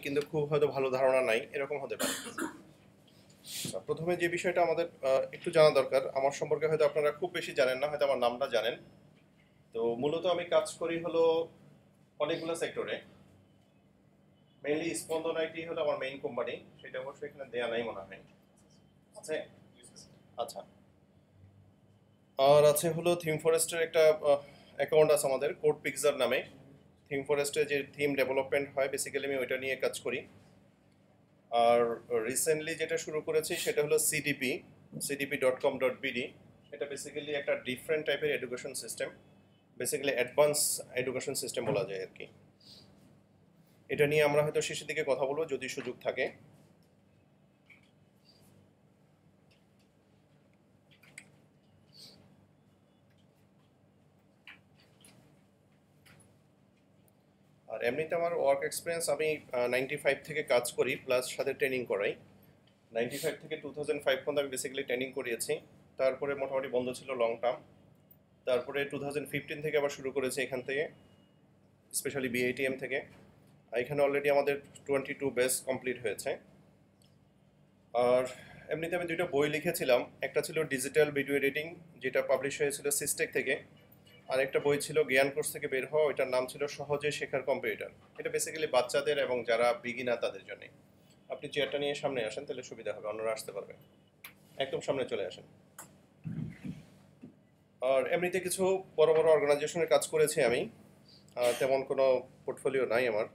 কিন্তু খুব হয়তো ভালো ধারণা নাই, এরকম হতে পারে। প্রথমে যে বিষয়টা আমাদের একটু জানা দরকার, আমার সম্পর্কে হয়তো আপনারা খুব বেশি জানেন না, হয়তো আমার নামটা জানেন। তো মূলত আমি কাজ করি হলো অনেকগুলো সেক্টরে। মেইনলি স্পন্দন আইটি হলো আমার মেইন কোম্পানি, সেটা অবশ্যই এখানে দেয়া নাই মনে হয়। আছে? আচ্ছা। আর আছে হলো থিম ফরেস্টের একটা অ্যাকাউন্ট আছে আমাদের, কোড পিকজার নামে। থিম ফরেস্টে যে থিম ডেভেলপমেন্ট হয়, বেসিক্যালি আমি ওইটা নিয়ে কাজ করি। আর রিসেন্টলি যেটা শুরু করেছি সেটা হলো cdp.com.bd। এটা বেসিক্যালি একটা ডিফারেন্ট টাইপের education system, basically advance education system বলা যায় আর কি। এটা নিয়ে আমরা হয়তো শেষের দিকে কথা বলবো যদি সুযোগ থাকে। আর এমনিতে আমার ওয়ার্ক এক্সপিরিয়েন্স, আমি 95 থেকে কাজ করি, প্লাস সাথে ট্রেনিং করাই। 95 থেকে 2005 পর্যন্ত আমি বেসিক্যালি ট্রেনিং করিয়েছি। তারপরে মোটামুটি বন্ধ ছিল লং টার্ম। তারপরে 2015 থেকে আবার শুরু করেছি এখান থেকে, স্পেশালি বিআইটিএম থেকে। এখানে অলরেডি আমাদের 22 ব্যাচ কমপ্লিট হয়েছে। আর এমনিতে আমি দুইটা বই লিখেছিলাম, একটা ছিল ডিজিটাল ভিডিও এডিটিং, যেটা পাবলিশ হয়েছিল সিস্টেক থেকে। আর একটা বই ছিল জ্ঞান কোর্স থেকে বের হওয়া, ওইটার নাম ছিল সহজে শেখার কম্পিউটার। এটা বেসিক্যালি বাচ্চাদের এবং যারা বিগিনার তাদের জন্য। আপনি চেয়ারটা নিয়ে সামনে আসেন, তাহলে সুবিধা হবে, অন্যরা আসতে পারবে। একদম সামনে চলে আসেন। আর এমনিতে কিছু বড় বড় অর্গানাইজেশনে কাজ করেছি আমি, তেমন কোনো পোর্টফোলিও নাই আমার।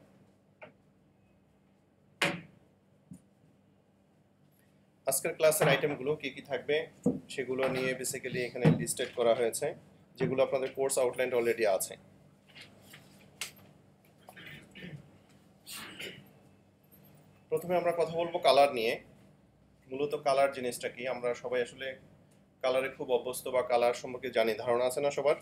আজকের ক্লাসের আইটেমগুলো কি কি থাকবে সেগুলো নিয়ে বেসিক্যালি এখানে লিস্টেড করা হয়েছে, যেগুলো আপনাদের কোর্স আউটলাইন অলরেডি আছে। প্রথমে আমরা কথা বলবো কালার নিয়ে। মূলত কালার জিনিসটা কি, আমরা সবাই আসলে কালারে খুব অভ্যস্ত বা কালার সম্পর্কে জানি, ধারণা আছে না সবার?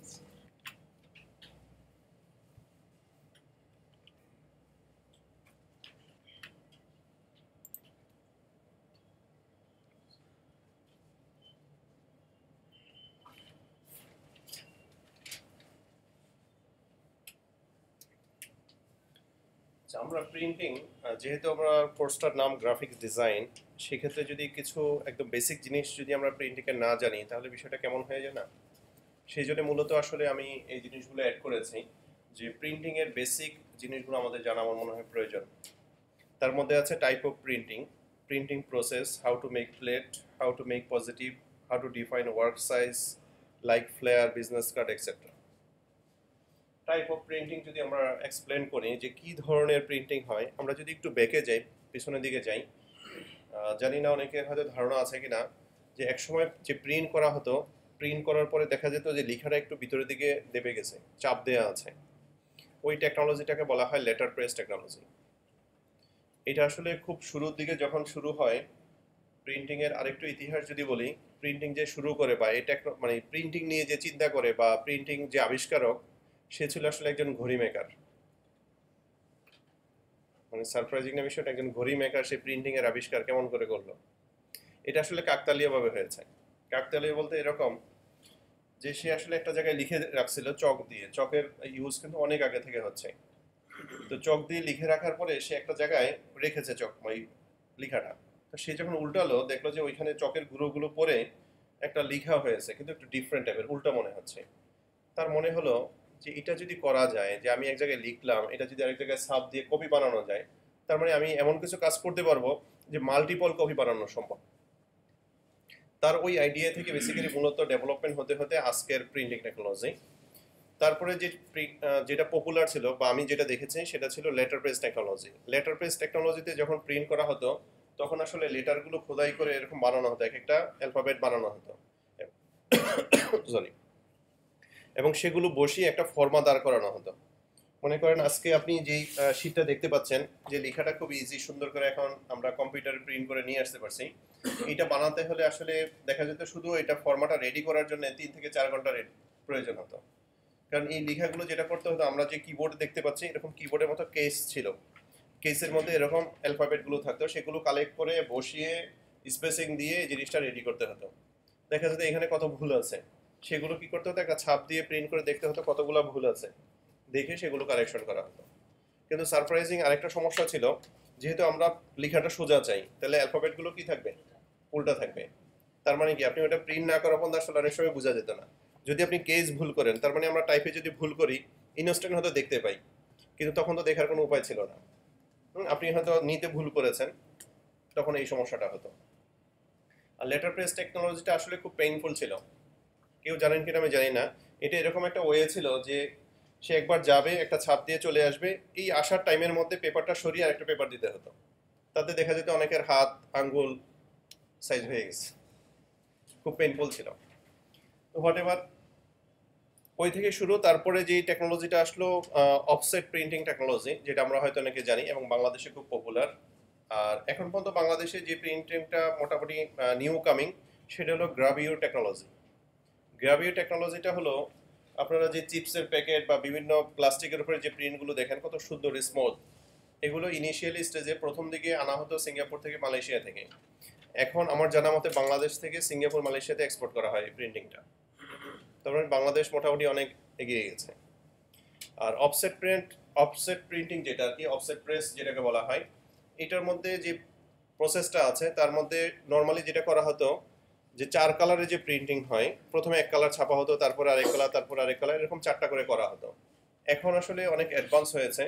আমরা প্রিন্টিং, যেহেতু আমরা কোর্সটার নাম গ্রাফিক্স ডিজাইন, সেক্ষেত্রে যদি কিছু একদম বেসিক জিনিস যদি আমরা প্রিন্টিংয়ে না জানি, তাহলে বিষয়টা কেমন হয়ে যায় না? সেই জন্য মূলত আসলে আমি এই জিনিসগুলো অ্যাড করেছি, যে প্রিন্টিংয়ের বেসিক জিনিসগুলো আমাদের জানা আমার মনে হয় প্রয়োজন। তার মধ্যে আছে type of printing, printing process, how to make plate, how to make positive, how to define work size like flyer, business card, etcetera. Type of printing যদি আমরা এক্সপ্লেন করি যে কি ধরনের প্রিন্টিং হয়, আমরা যদি একটু বেঁকে যাই, পিছনের দিকে যাই, জানি না অনেকের হয়তো ধারণা আছে কিনা, যে একসময় যে প্রিন্ট করা হতো, প্রিন্ট করার পরে দেখা যেত যে লেখাটা একটু ভিতরের দিকে দেবে গেছে, চাপ দেওয়া আছে। ওই টেকনোলজিটাকে বলা হয় লেটার প্রেস টেকনোলজি। এটা আসলে খুব শুরুর দিকে যখন শুরু হয় প্রিন্টিংয়ের, আরেকটু ইতিহাস যদি বলি, প্রিন্টিং যে শুরু করে বা এই মানে প্রিন্টিং নিয়ে যে চিন্তা করে বা প্রিন্টিং যে আবিষ্কারক, সে ছিল আসলে একজন ঘড়ি মেকার। মানে সারপ্রাইজিং না বিষয়টা, একজন ঘড়ি মেকার সে প্রিন্টিং এর আবিষ্কার কেমন করে করলো। এটা আসলে কাকতালীয় ভাবে হয়েছে। কাকতালীয় বলতে এরকম যে সে আসলে একটা জায়গায় লিখে রাখছিল চক দিয়ে, চকের ইউজ কিন্তু অনেক আগে থেকে হচ্ছে। তো চক দিয়ে লিখে রাখার পরে সে একটা জায়গায় রেখেছে চক ওই লেখাটা। তো সে যখন উল্টালো, দেখলো যে ওইখানে চকের গুঁড়োগুলো পরে একটা লেখা হয়েছে, কিন্তু একটু ডিফারেন্ট টাইপের, উল্টা মনে হচ্ছে। তার মনে হলো যে এটা যদি করা যায়, যে আমি এক জায়গায় লিখলাম, এটা যদি আরেক জায়গায় ছাপ দিয়ে কপি বানানো যায়, তার মানে আমি এমন কিছু কাজ করতে পারবো যে মাল্টিপল কপি বানানো সম্ভব। তার ওই আইডিয়া থেকে বেসিক্যালি মূলত ডেভেলপমেন্ট হতে হতে আজকের প্রিন্টিং টেকনোলজি। তারপরে যে যেটা পপুলার ছিল বা আমি যেটা দেখেছি সেটা ছিল letter press technology. Letter press টেকনোলজিতে যখন প্রিন্ট করা হতো, তখন আসলে লেটারগুলো খোদাই করে এরকম বানানো হতো, এক একটা অ্যালফাবেট বানানো হতো, সরি, এবং সেগুলো বসিয়ে একটা ফর্মা দাঁড় করানো হতো। মনে করেন আজকে আপনি যেই শীটটা দেখতে পাচ্ছেন, যে লেখাটা খুব ইজি সুন্দর করে এখন আমরা কম্পিউটারে প্রিন্ট করে নিয়ে আসতে পারছি, এটা বানাতে হলে আসলে দেখা যেত শুধু এটা ফর্মাটা রেডি করার জন্য 3 থেকে 4 ঘন্টা প্রয়োজন হতো। কারণ এই লেখাগুলো যেটা করতে হতো, আমরা যে কিবোর্ড দেখতে পাচ্ছি এরকম কিবোর্ডের মতো কেস ছিল, কেসের মধ্যে এরকম অ্যালফাবেটগুলো থাকতো, সেগুলো কালেক্ট করে বসিয়ে স্পেসিং দিয়ে এই জিনিসটা রেডি করতে হতো। দেখা যেত এখানে কত ভুল আছে, সেগুলো কি করতে হতো, একটা ছাপ দিয়ে প্রিন্ট করে দেখতে হতো কতগুলো ভুল আছে, দেখে সেগুলো কারেকশন করা হতো। কিন্তু সারপ্রাইজিং আরেকটা সমস্যা ছিল, যেহেতু আমরা লেখাটা সোজা চাই, তাহলে অ্যালফাবেটগুলো কি থাকবে, উল্টা থাকবে। তার মানে কি আপনি ওটা প্রিন্ট না করা পর্যন্ত আসলে অনেক সময় বোঝা যেত না। যদি আপনি কেস ভুল করেন, তার মানে আমরা টাইপে যদি ভুল করি ইনস্ট্যান্ট হয়তো দেখতে পাই, কিন্তু তখন তো দেখার কোনো উপায় ছিল না। আপনি হয়তো নিতে ভুল করেছেন, তখন এই সমস্যাটা হতো। আর লেটার প্রেস টেকনোলজিটা আসলে খুব পেইনফুল ছিল। কেউ জানেন কিনা আমি জানি না। এটা এরকম একটা ওয়ে ছিল যে সে একবার যাবে, একটা ছাপ দিয়ে চলে আসবে, এই আসার টাইমের মধ্যে পেপারটা সরিয়ে আরেকটা পেপার দিতে হতো। তাতে দেখা যেত অনেকের হাত আঙ্গুল সাইজ হয়ে গেছে, খুব পেইনফুল ছিল। তো হোয়াট এভার, ওই থেকে শুরু। তারপরে যে টেকনোলজিটা আসলো অফসেট প্রিন্টিং টেকনোলজি, যেটা আমরা হয়তো অনেকে জানি এবং বাংলাদেশে খুব পপুলার। আর এখন পর্যন্ত বাংলাদেশে যে প্রিন্টিংটা মোটামুটি নিউ কামিং, সেটা হলো গ্রাভিওর টেকনোলজি। গ্রাভিওর টেকনোলজিটা হলো আপনারা যে চিপসের প্যাকেট বা বিভিন্ন প্লাস্টিকের উপরে যে প্রিন্টগুলো দেখেন কত সুন্দর স্মুথ, এগুলো ইনিশিয়ালি স্টেজে প্রথম দিকে আনা হতো সিঙ্গাপুর থেকে, মালয়েশিয়া থেকে। এখন আমার জানা মতে বাংলাদেশ থেকে সিঙ্গাপুর মালয়েশিয়াতে এক্সপোর্ট করা হয় এই প্রিন্টিংটা। তারপরে বাংলাদেশ মোটামুটি অনেক এগিয়ে গেছে। আর অফসেট প্রিন্টিং যেটা আর কি, অফসেট প্রেস যেটাকে বলা হয়, এটার মধ্যে যে প্রসেসটা আছে তার মধ্যে নর্মালি যেটা করা হতো যে 4 কালারে যে প্রিন্টিং হয়, প্রথমে এক কালার ছাপা হতো, তারপরে আরেক কালার, তারপরে আরেক কালার, এরকম 4টা করে করা হতো। এখন আসলে অনেক অ্যাডভান্স হয়েছে।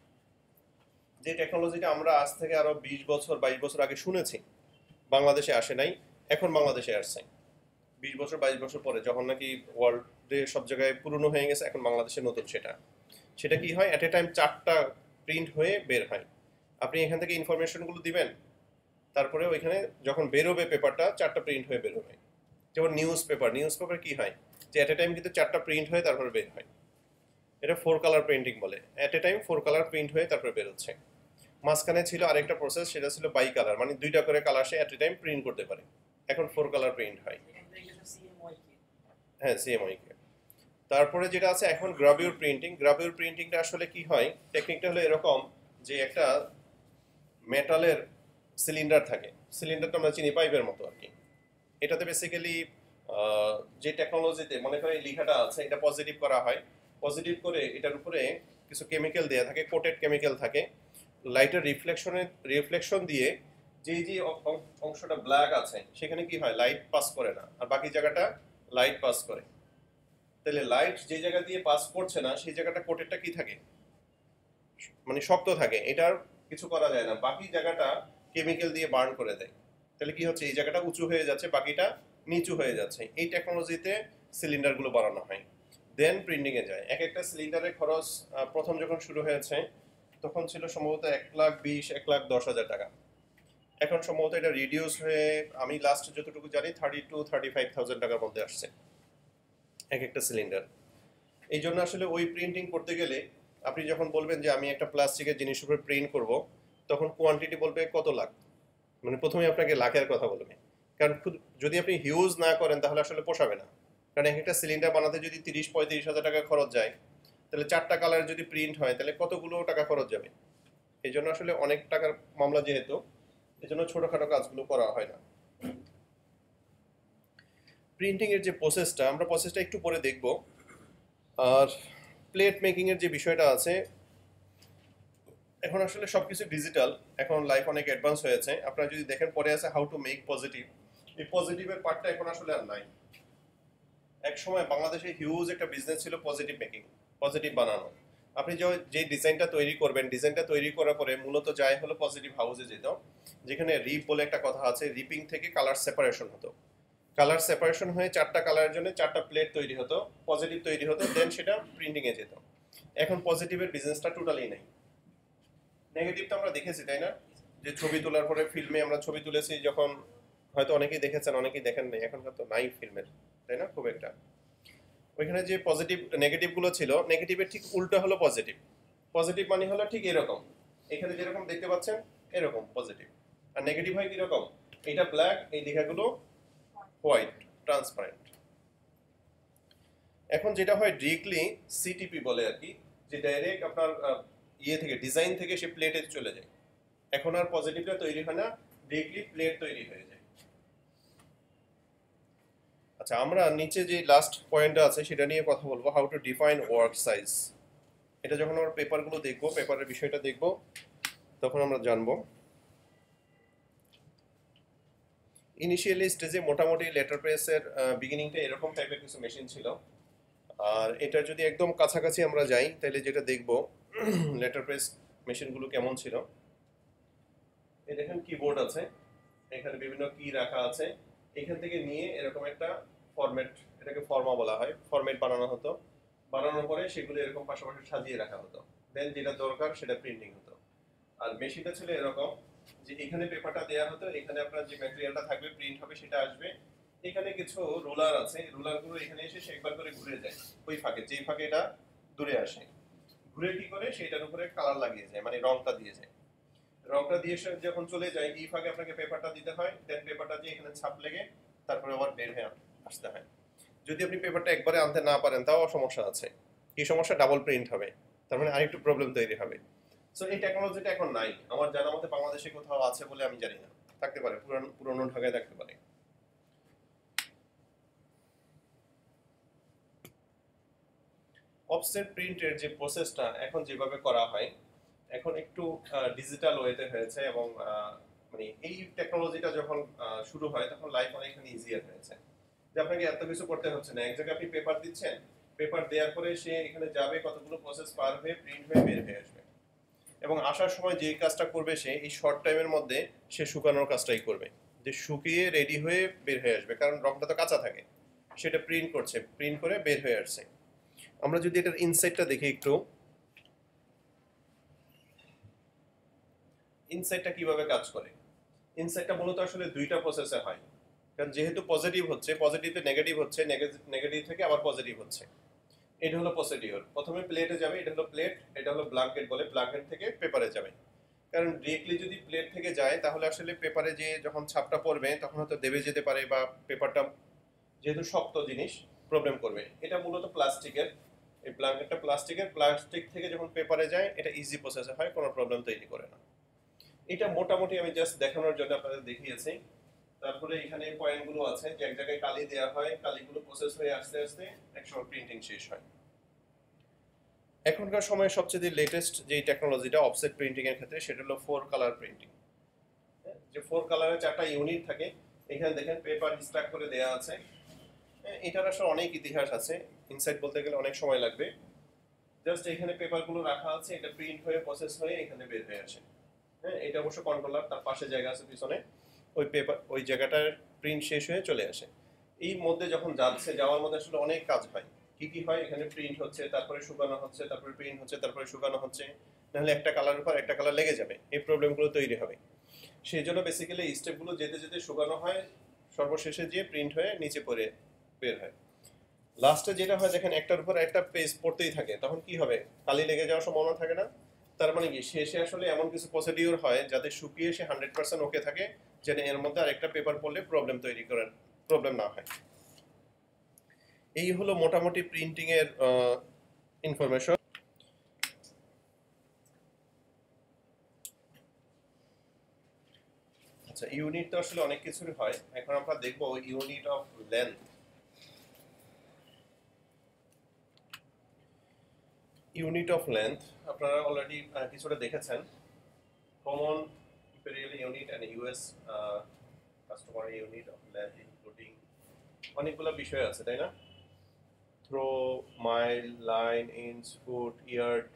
যে টেকনোলজিটা আমরা আজ থেকে আরো 20 বছর 22 বছর আগে শুনেছি, বাংলাদেশে আসে নাই, এখন বাংলাদেশে আসছে। 20 বছর 22 বছর পরে, যখন নাকি ওয়ার্ল্ডে সব জায়গায় পুরনো হয়ে গেছে, এখন বাংলাদেশে নতুন সেটা। সেটা কি হয়, অ্যাট এ টাইম 4টা প্রিন্ট হয়ে বের হয়। আপনি এখান থেকে ইনফরমেশনগুলো দিবেন, তারপরে ওইখানে যখন বেরোবে পেপারটা 4টা প্রিন্ট হয়ে বেরোবে। যেমন নিউজ পেপার কি হয়, যে অ্যাট এ টাইম কিন্তু 4টা প্রিন্ট হয়ে তারপরে বের হয়। এটা 4 কালার প্রিন্টিং বলে, at a time 4 colour print হয়ে তারপরে বেরোচ্ছে। মাঝখানে ছিল আরেকটা প্রসেস, সেটা ছিল বাই কালার, মানে 2টা করে কালার সে অ্যাট এ টাইম প্রিন্ট করতে পারে। এখন 4 কালার প্রিন্ট হয়। হ্যাঁ, সিএমওয়াই কে। তারপরে যেটা আছে এখন গ্রাভিউর প্রিন্টিং। গ্রাভিউর প্রিন্টিংটা আসলে কি হয়, টেকনিকটা হলো এরকম যে একটা মেটালের সিলিন্ডার থাকে, সিলিন্ডারটা আমরা চিনি পাইপের মতো আর কি। এটাতে বেসিক্যালি যে টেকনোলজিতে মনে করেন লেখাটা আছে, এটা পজিটিভ করা হয়। পজিটিভ করে এটার উপরে কিছু কেমিক্যাল দেওয়া থাকে, কোটেড কেমিক্যাল থাকে। লাইটের রিফ্লেকশন দিয়ে যেই যে অংশটা ব্ল্যাক আছে সেখানে কি হয়, লাইট পাস করে না, আর বাকি জায়গাটা লাইট পাস করে। তাহলে লাইট যে জায়গা দিয়ে পাস করছে না সেই জায়গাটা কোটেডটা কি থাকে, মানে শক্ত থাকে, এটার কিছু করা যায় না, বাকি জায়গাটা কেমিক্যাল দিয়ে বার্ন করে দেয়। তাহলে কি হচ্ছে, এই জায়গাটা উঁচু হয়ে যাচ্ছে, বাকিটা নিচু হয়ে যাচ্ছে। এই টেকনোলজিতে সিলিন্ডারগুলো বানানো হয়, দেন প্রিন্টিংয়ে যায়। এক একটা সিলিন্ডারের খরচ প্রথম যখন শুরু হয়েছে তখন ছিল সম্ভবত 1,20,000 1,10,000 টাকা। এখন সম্ভবত এটা রিডিউস হয়ে আমি লাস্ট যতটুকু জানি 30,000 to 35,000 টাকার মধ্যে আসছে এক একটা সিলিন্ডার। এই জন্য আসলে ওই প্রিন্টিং করতে গেলে আপনি যখন বলবেন যে আমি একটা প্লাস্টিকের জিনিস উপরে প্রিন্ট করব, তখন কোয়ান্টিটি বলবে কত লাখ, মানে প্রথমে আপনাকে লাখের কথা বলবে। কারণ যদি আপনি হিউজ না করেন তাহলে আসলে পোষাবে না। কারণ এক একটা সিলিন্ডার বানাতে যদি 30-35 হাজার টাকা খরচ যায়, তাহলে 4টা কালার যদি প্রিন্ট হয় তাহলে কতগুলো টাকা খরচ যাবে। এই জন্য আসলে অনেক টাকার মামলা যেহেতু, এই জন্য ছোটোখাটো কাজগুলো করা হয় না। প্রিন্টিং এর যে প্রসেসটা, আমরা প্রসেসটা একটু পরে দেখব। আর প্লেট মেকিং এর যে বিষয়টা আছে, এখন আসলে সবকিছু ডিজিটাল, এখন লাইফ অনেক অ্যাডভান্স হয়েছে। আপনারা যদি দেখেন পরে আছে হাউ টু মেক পজিটিভ, এই পজিটিভের পার্টটা এখন আসলে আর নাই। এক সময় বাংলাদেশে হিউজ একটা বিজনেস ছিল পজিটিভ মেকিং, পজিটিভ বানানো। আপনি যে ডিজাইনটা তৈরি করবেন, ডিজাইনটা তৈরি করার পরে মূলত যায় হলো পজিটিভ হাউসে যেত, যেখানে রিপ বলে একটা কথা আছে, রিপিং থেকে কালার সেপারেশন হতো। কালার সেপারেশন হয়ে 4টা কালারের জন্য 4টা প্লেট তৈরি হতো, পজিটিভ তৈরি হতো, দেন সেটা প্রিন্টিংয়ে যেত। এখন পজিটিভের বিজনেসটা টোটালি নেই। নেগেটিভ তো আমরা দেখেছি, তাই না? যে ছবি তোলার পরে ফিল্মে আমরা ছবি তুলেছি যখন, হয়তো অনেকেই দেখেছেন অনেকেই দেখেন নাই, এখনকার তো নাই ফিল্মের, তাই না, খুব একটা। ওইখানে যে পজিটিভ নেগেটিভ গুলো ছিল, নেগেটিভের ঠিক উল্টা হলো পজিটিভ। পজিটিভ মানে হলো ঠিক এরকম, এখানে যেরকম দেখতে পাচ্ছেন এরকম পজিটিভ। আর নেগেটিভ হয় কিরকম, এটা ব্ল্যাক, এই লেখাগুলো হোয়াইট, ট্রান্সপারেন্ট। এখন যেটা হয় ডিরেক্টলি সিটিপি বলে আর কি, যে ডাইরেক্ট আপনার ইয়ে থেকে ডিজাইন থেকে সে প্লেটে চলে যায়। এখন আর পজিটিভটা তৈরি হয় না, ডিরেক্টলি প্লেট তৈরি হয়ে যায়। আচ্ছা, আমরা নিচে যে লাস্ট পয়েন্টটা আছে সেটা নিয়ে কথা বলবো, how to define work size. এটা যখন আমরা পেপারগুলো দেখবো, পেপারের বিষয়টা দেখবো, তখন আমরা জানবো। ইনিশিয়ালি স্টেজে মোটামুটি লেটার প্রেসের বিগিনিংটা এরকম টাইপের কিছু মেশিন ছিল। আর এটা যদি একদম কাছাকাছি আমরা যাই তাহলে যেটা দেখবো লেটার প্রেস মেশিনগুলো কেমন ছিল। এই দেখেন কিবোর্ড আছে, এখানে বিভিন্ন কি রাখা আছে, এখান থেকে নিয়ে এরকম একটা ফরম্যাট, এটাকে ফর্মা বলা হয়, ফরম্যাট বানানো হতো। বানানোর পরে সেগুলো এরকম পাশাপাশি সাজিয়ে রাখা হতো, দেন যেটা দরকার সেটা প্রিন্টিং হতো। আর মেশিনটা ছিল এরকম যে এখানে পেপারটা দেওয়া হতো, এখানে আপনার যে ম্যাটেরিয়ালটা থাকবে প্রিন্ট হবে সেটা আসবে, এখানে কিছু রুলার আছে, রুলারগুলো এখানে এসে সে একবার করে ঘুরে যায় ওই ফাঁকে, যেই ফাঁকে এটা দূরে আসে, ঘুরে কি করে সেটার উপরে কালার লাগিয়ে যায়, মানে রংটা দিয়ে যায়। রংটা দিয়ে যখন চলে যায় এই ফাঁকে আপনাকে পেপারটা দিতে হয়, দেন পেপারটা দিয়ে এখানে ছাপ লেগে তারপরে আবার বের হয়ে আসতে হয়। যদি আপনি পেপারটা একবারে আনতে না পারেন তাও সমস্যা আছে, কি সমস্যা, ডাবল প্রিন্ট হবে, তার মানে আরেকটু প্রবলেম তৈরি হবে। সো এই টেকনোলজিটা এখন নাই, আমার জানা মতে বাংলাদেশে কোথাও আছে বলে আমি জানি না, থাকতে পারে পুরনো ঢাকায় থাকতে পারে। অফসেট প্রিন্টের যে প্রসেসটা এখন যেভাবে করা হয়, এখন একটু ডিজিটাল ওয়েতে হয়েছে, এবং মানে এই টেকনোলজিটা যখন শুরু হয় তখন লাইফ অনেকখানি ইজিয়ার হয়েছে, যে আপনাকে এত কিছু করতে হচ্ছে না, এক জায়গায় আপনি পেপার দিচ্ছেন, পেপার দেওয়ার পরে সে এখানে যাবে, কতগুলো প্রসেস পার হয়ে প্রিন্ট হয়ে বের হয়ে আসবে, এবং আসার সময় যে কাজটা করবে সে এই শর্ট টাইমের মধ্যে সে শুকানোর কাজটাই করবে, যে শুকিয়ে রেডি হয়ে বের হয়ে আসবে, কারণ রংটা তো কাঁচা থাকে, সেটা প্রিন্ট করছে, প্রিন্ট করে বের হয়ে আসছে। আমরা যদি এটার ইনসাইটটা দেখি একটু, ইনসাইটটা কিভাবে কাজ করে। ইনসাইটটা মূলত আসলে দুইটা প্রসেসে হয়, কারণ যেহেতু পজিটিভ হচ্ছে, পজিটিভে নেগেটিভ হচ্ছে, নেগেটিভ থেকে আবার পজিটিভ হচ্ছে। এটা হলো প্রসিডিওর, প্রথমে প্লেটে যাবে, এটা হলো প্লেট, এটা হলো ব্ল্যাঙ্কেট বলে, ব্ল্যাঙ্কেট থেকে পেপারে যাবে। কারণ ডিরেক্টলি যদি প্লেট থেকে যায় তাহলে আসলে পেপারে যে যখন ছাপটা পড়বে তখন হয়তো দেবে যেতে পারে, বা পেপারটা যেহেতু শক্ত জিনিস প্রবলেম করবে। এটা মূলত প্লাস্টিকের, এই ব্ল্যাঙ্কেটটা প্লাস্টিকের, প্লাস্টিক থেকে যখন পেপারে যায় এটা ইজি প্রসেসে হয়, কোনো প্রবলেম তৈরি করে না। এটা মোটামুটি আমি জাস্ট দেখানোর জন্য আপনাদের দেখিয়েছি। তারপরে এখানে পয়েন্টগুলো আছে যে এক জায়গায় কালি দেওয়া হয়, কালিগুলো প্রসেস হয়ে আস্তে আস্তে একসময় প্রিন্টিং শেষ হয়। এখনকার সময়ে সবচেয়ে লেটেস্ট যে টেকনোলজিটা অফসেট প্রিন্টিং এর ক্ষেত্রে, সেটা হলো 4 কালার প্রিন্টিং। যে 4 কালারের 4টা ইউনিট থাকে, এখানে দেখেন পেপার স্ট্যাক করে দেওয়া আছে। এটার আসলে অনেক ইতিহাস আছে, ইনসাইট বলতে গেলে অনেক সময় লাগবে। জাস্ট এখানে পেপারগুলো রাখা আছে, এটা প্রিন্ট হয়ে প্রসেস হয়ে এখানে বের হয়ে আসে। হ্যাঁ, এটা অবশ্য কন্ট্রোলার, তার পাশে জায়গা আছে পিছনে, ওই পেপার ওই জায়গাটার প্রিন্ট শেষ হয়ে চলে আসে। এই মধ্যে যখন যাচ্ছে, যাওয়ার মধ্যে আসলে অনেক কাজ হয়। কি কি হয়, এখানে প্রিন্ট হচ্ছে, তারপরে শুকানো হচ্ছে, তারপরে প্রিন্ট হচ্ছে, তারপরে শুকানো হচ্ছে, নাহলে একটা কালার উপর একটা কালার লেগে যাবে, এই প্রবলেমগুলো তৈরি হবে। সেই জন্য বেসিক্যালি এই স্টেপগুলো যেতে যেতে শুকানো হয়, সর্বশেষে গিয়ে প্রিন্ট হয়ে নিচে পড়ে বের হয়। লাস্টে যেটা হয় দেখেন, একটার উপর একটা পেজ পড়তেই থাকে, তখন কি হবে, কালি লেগে যাওয়ার সম্ভাবনা থাকে না। তার মানে কি, শেষে আসলে এমন কিছু প্রসিডিওর হয় যাতে শুকিয়ে সে 100% ওকে থাকে, যেন এর মধ্যে আরেকটা পেপার পড়লে প্রবলেম তৈরি করেন, প্রবলেম না হয়। এই হলো মোটামুটি প্রিন্টিং এর ইনফরমেশন। আচ্ছা, ইউনিট তো আসলে অনেক কিছুর হয়, এখন আমরা দেখবো unit of length. Unit of length আপনারা অলরেডি কিছুটা দেখেছেন, common imperial unit and US customer unit of length, including অনেকগুলো বিষয় আছে, তাই না? থ্রো, mile, line, inch, foot, yard.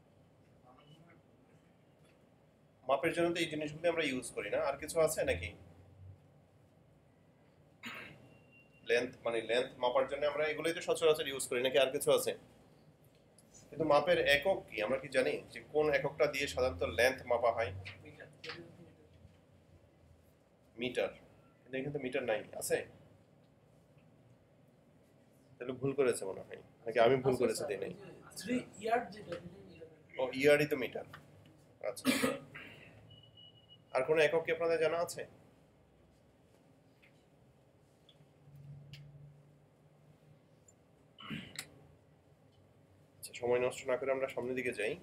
মাপের জন্য তো এই জিনিসগুলো আমরা ইউজ করি না, আর কিছু আছে নাকি? লেন্থ মানে লেন্থ মাপার জন্য আমরা এগুলোই তো সচরাচর ইউজ করি, নাকি আর কিছু আছে? কিন্তু মাপের একক কি আমরা কি জানি, যে কোন এককটা দিয়ে সাধারণত লেন্থ মাপা হয়? মিটার। কিন্তু এখানে তো মিটার নাই, আছে? তাহলে ভুল করেছে মনে হয়, নাকি আমি ভুল করেছি তাই নাই? ও, ইয়ারই তো মিটার। আচ্ছা, আর কোনো একক কি আপনাদের জানা আছে? আচ্ছা, সময় নষ্ট না করে আমরা সামনের দিকে যাই।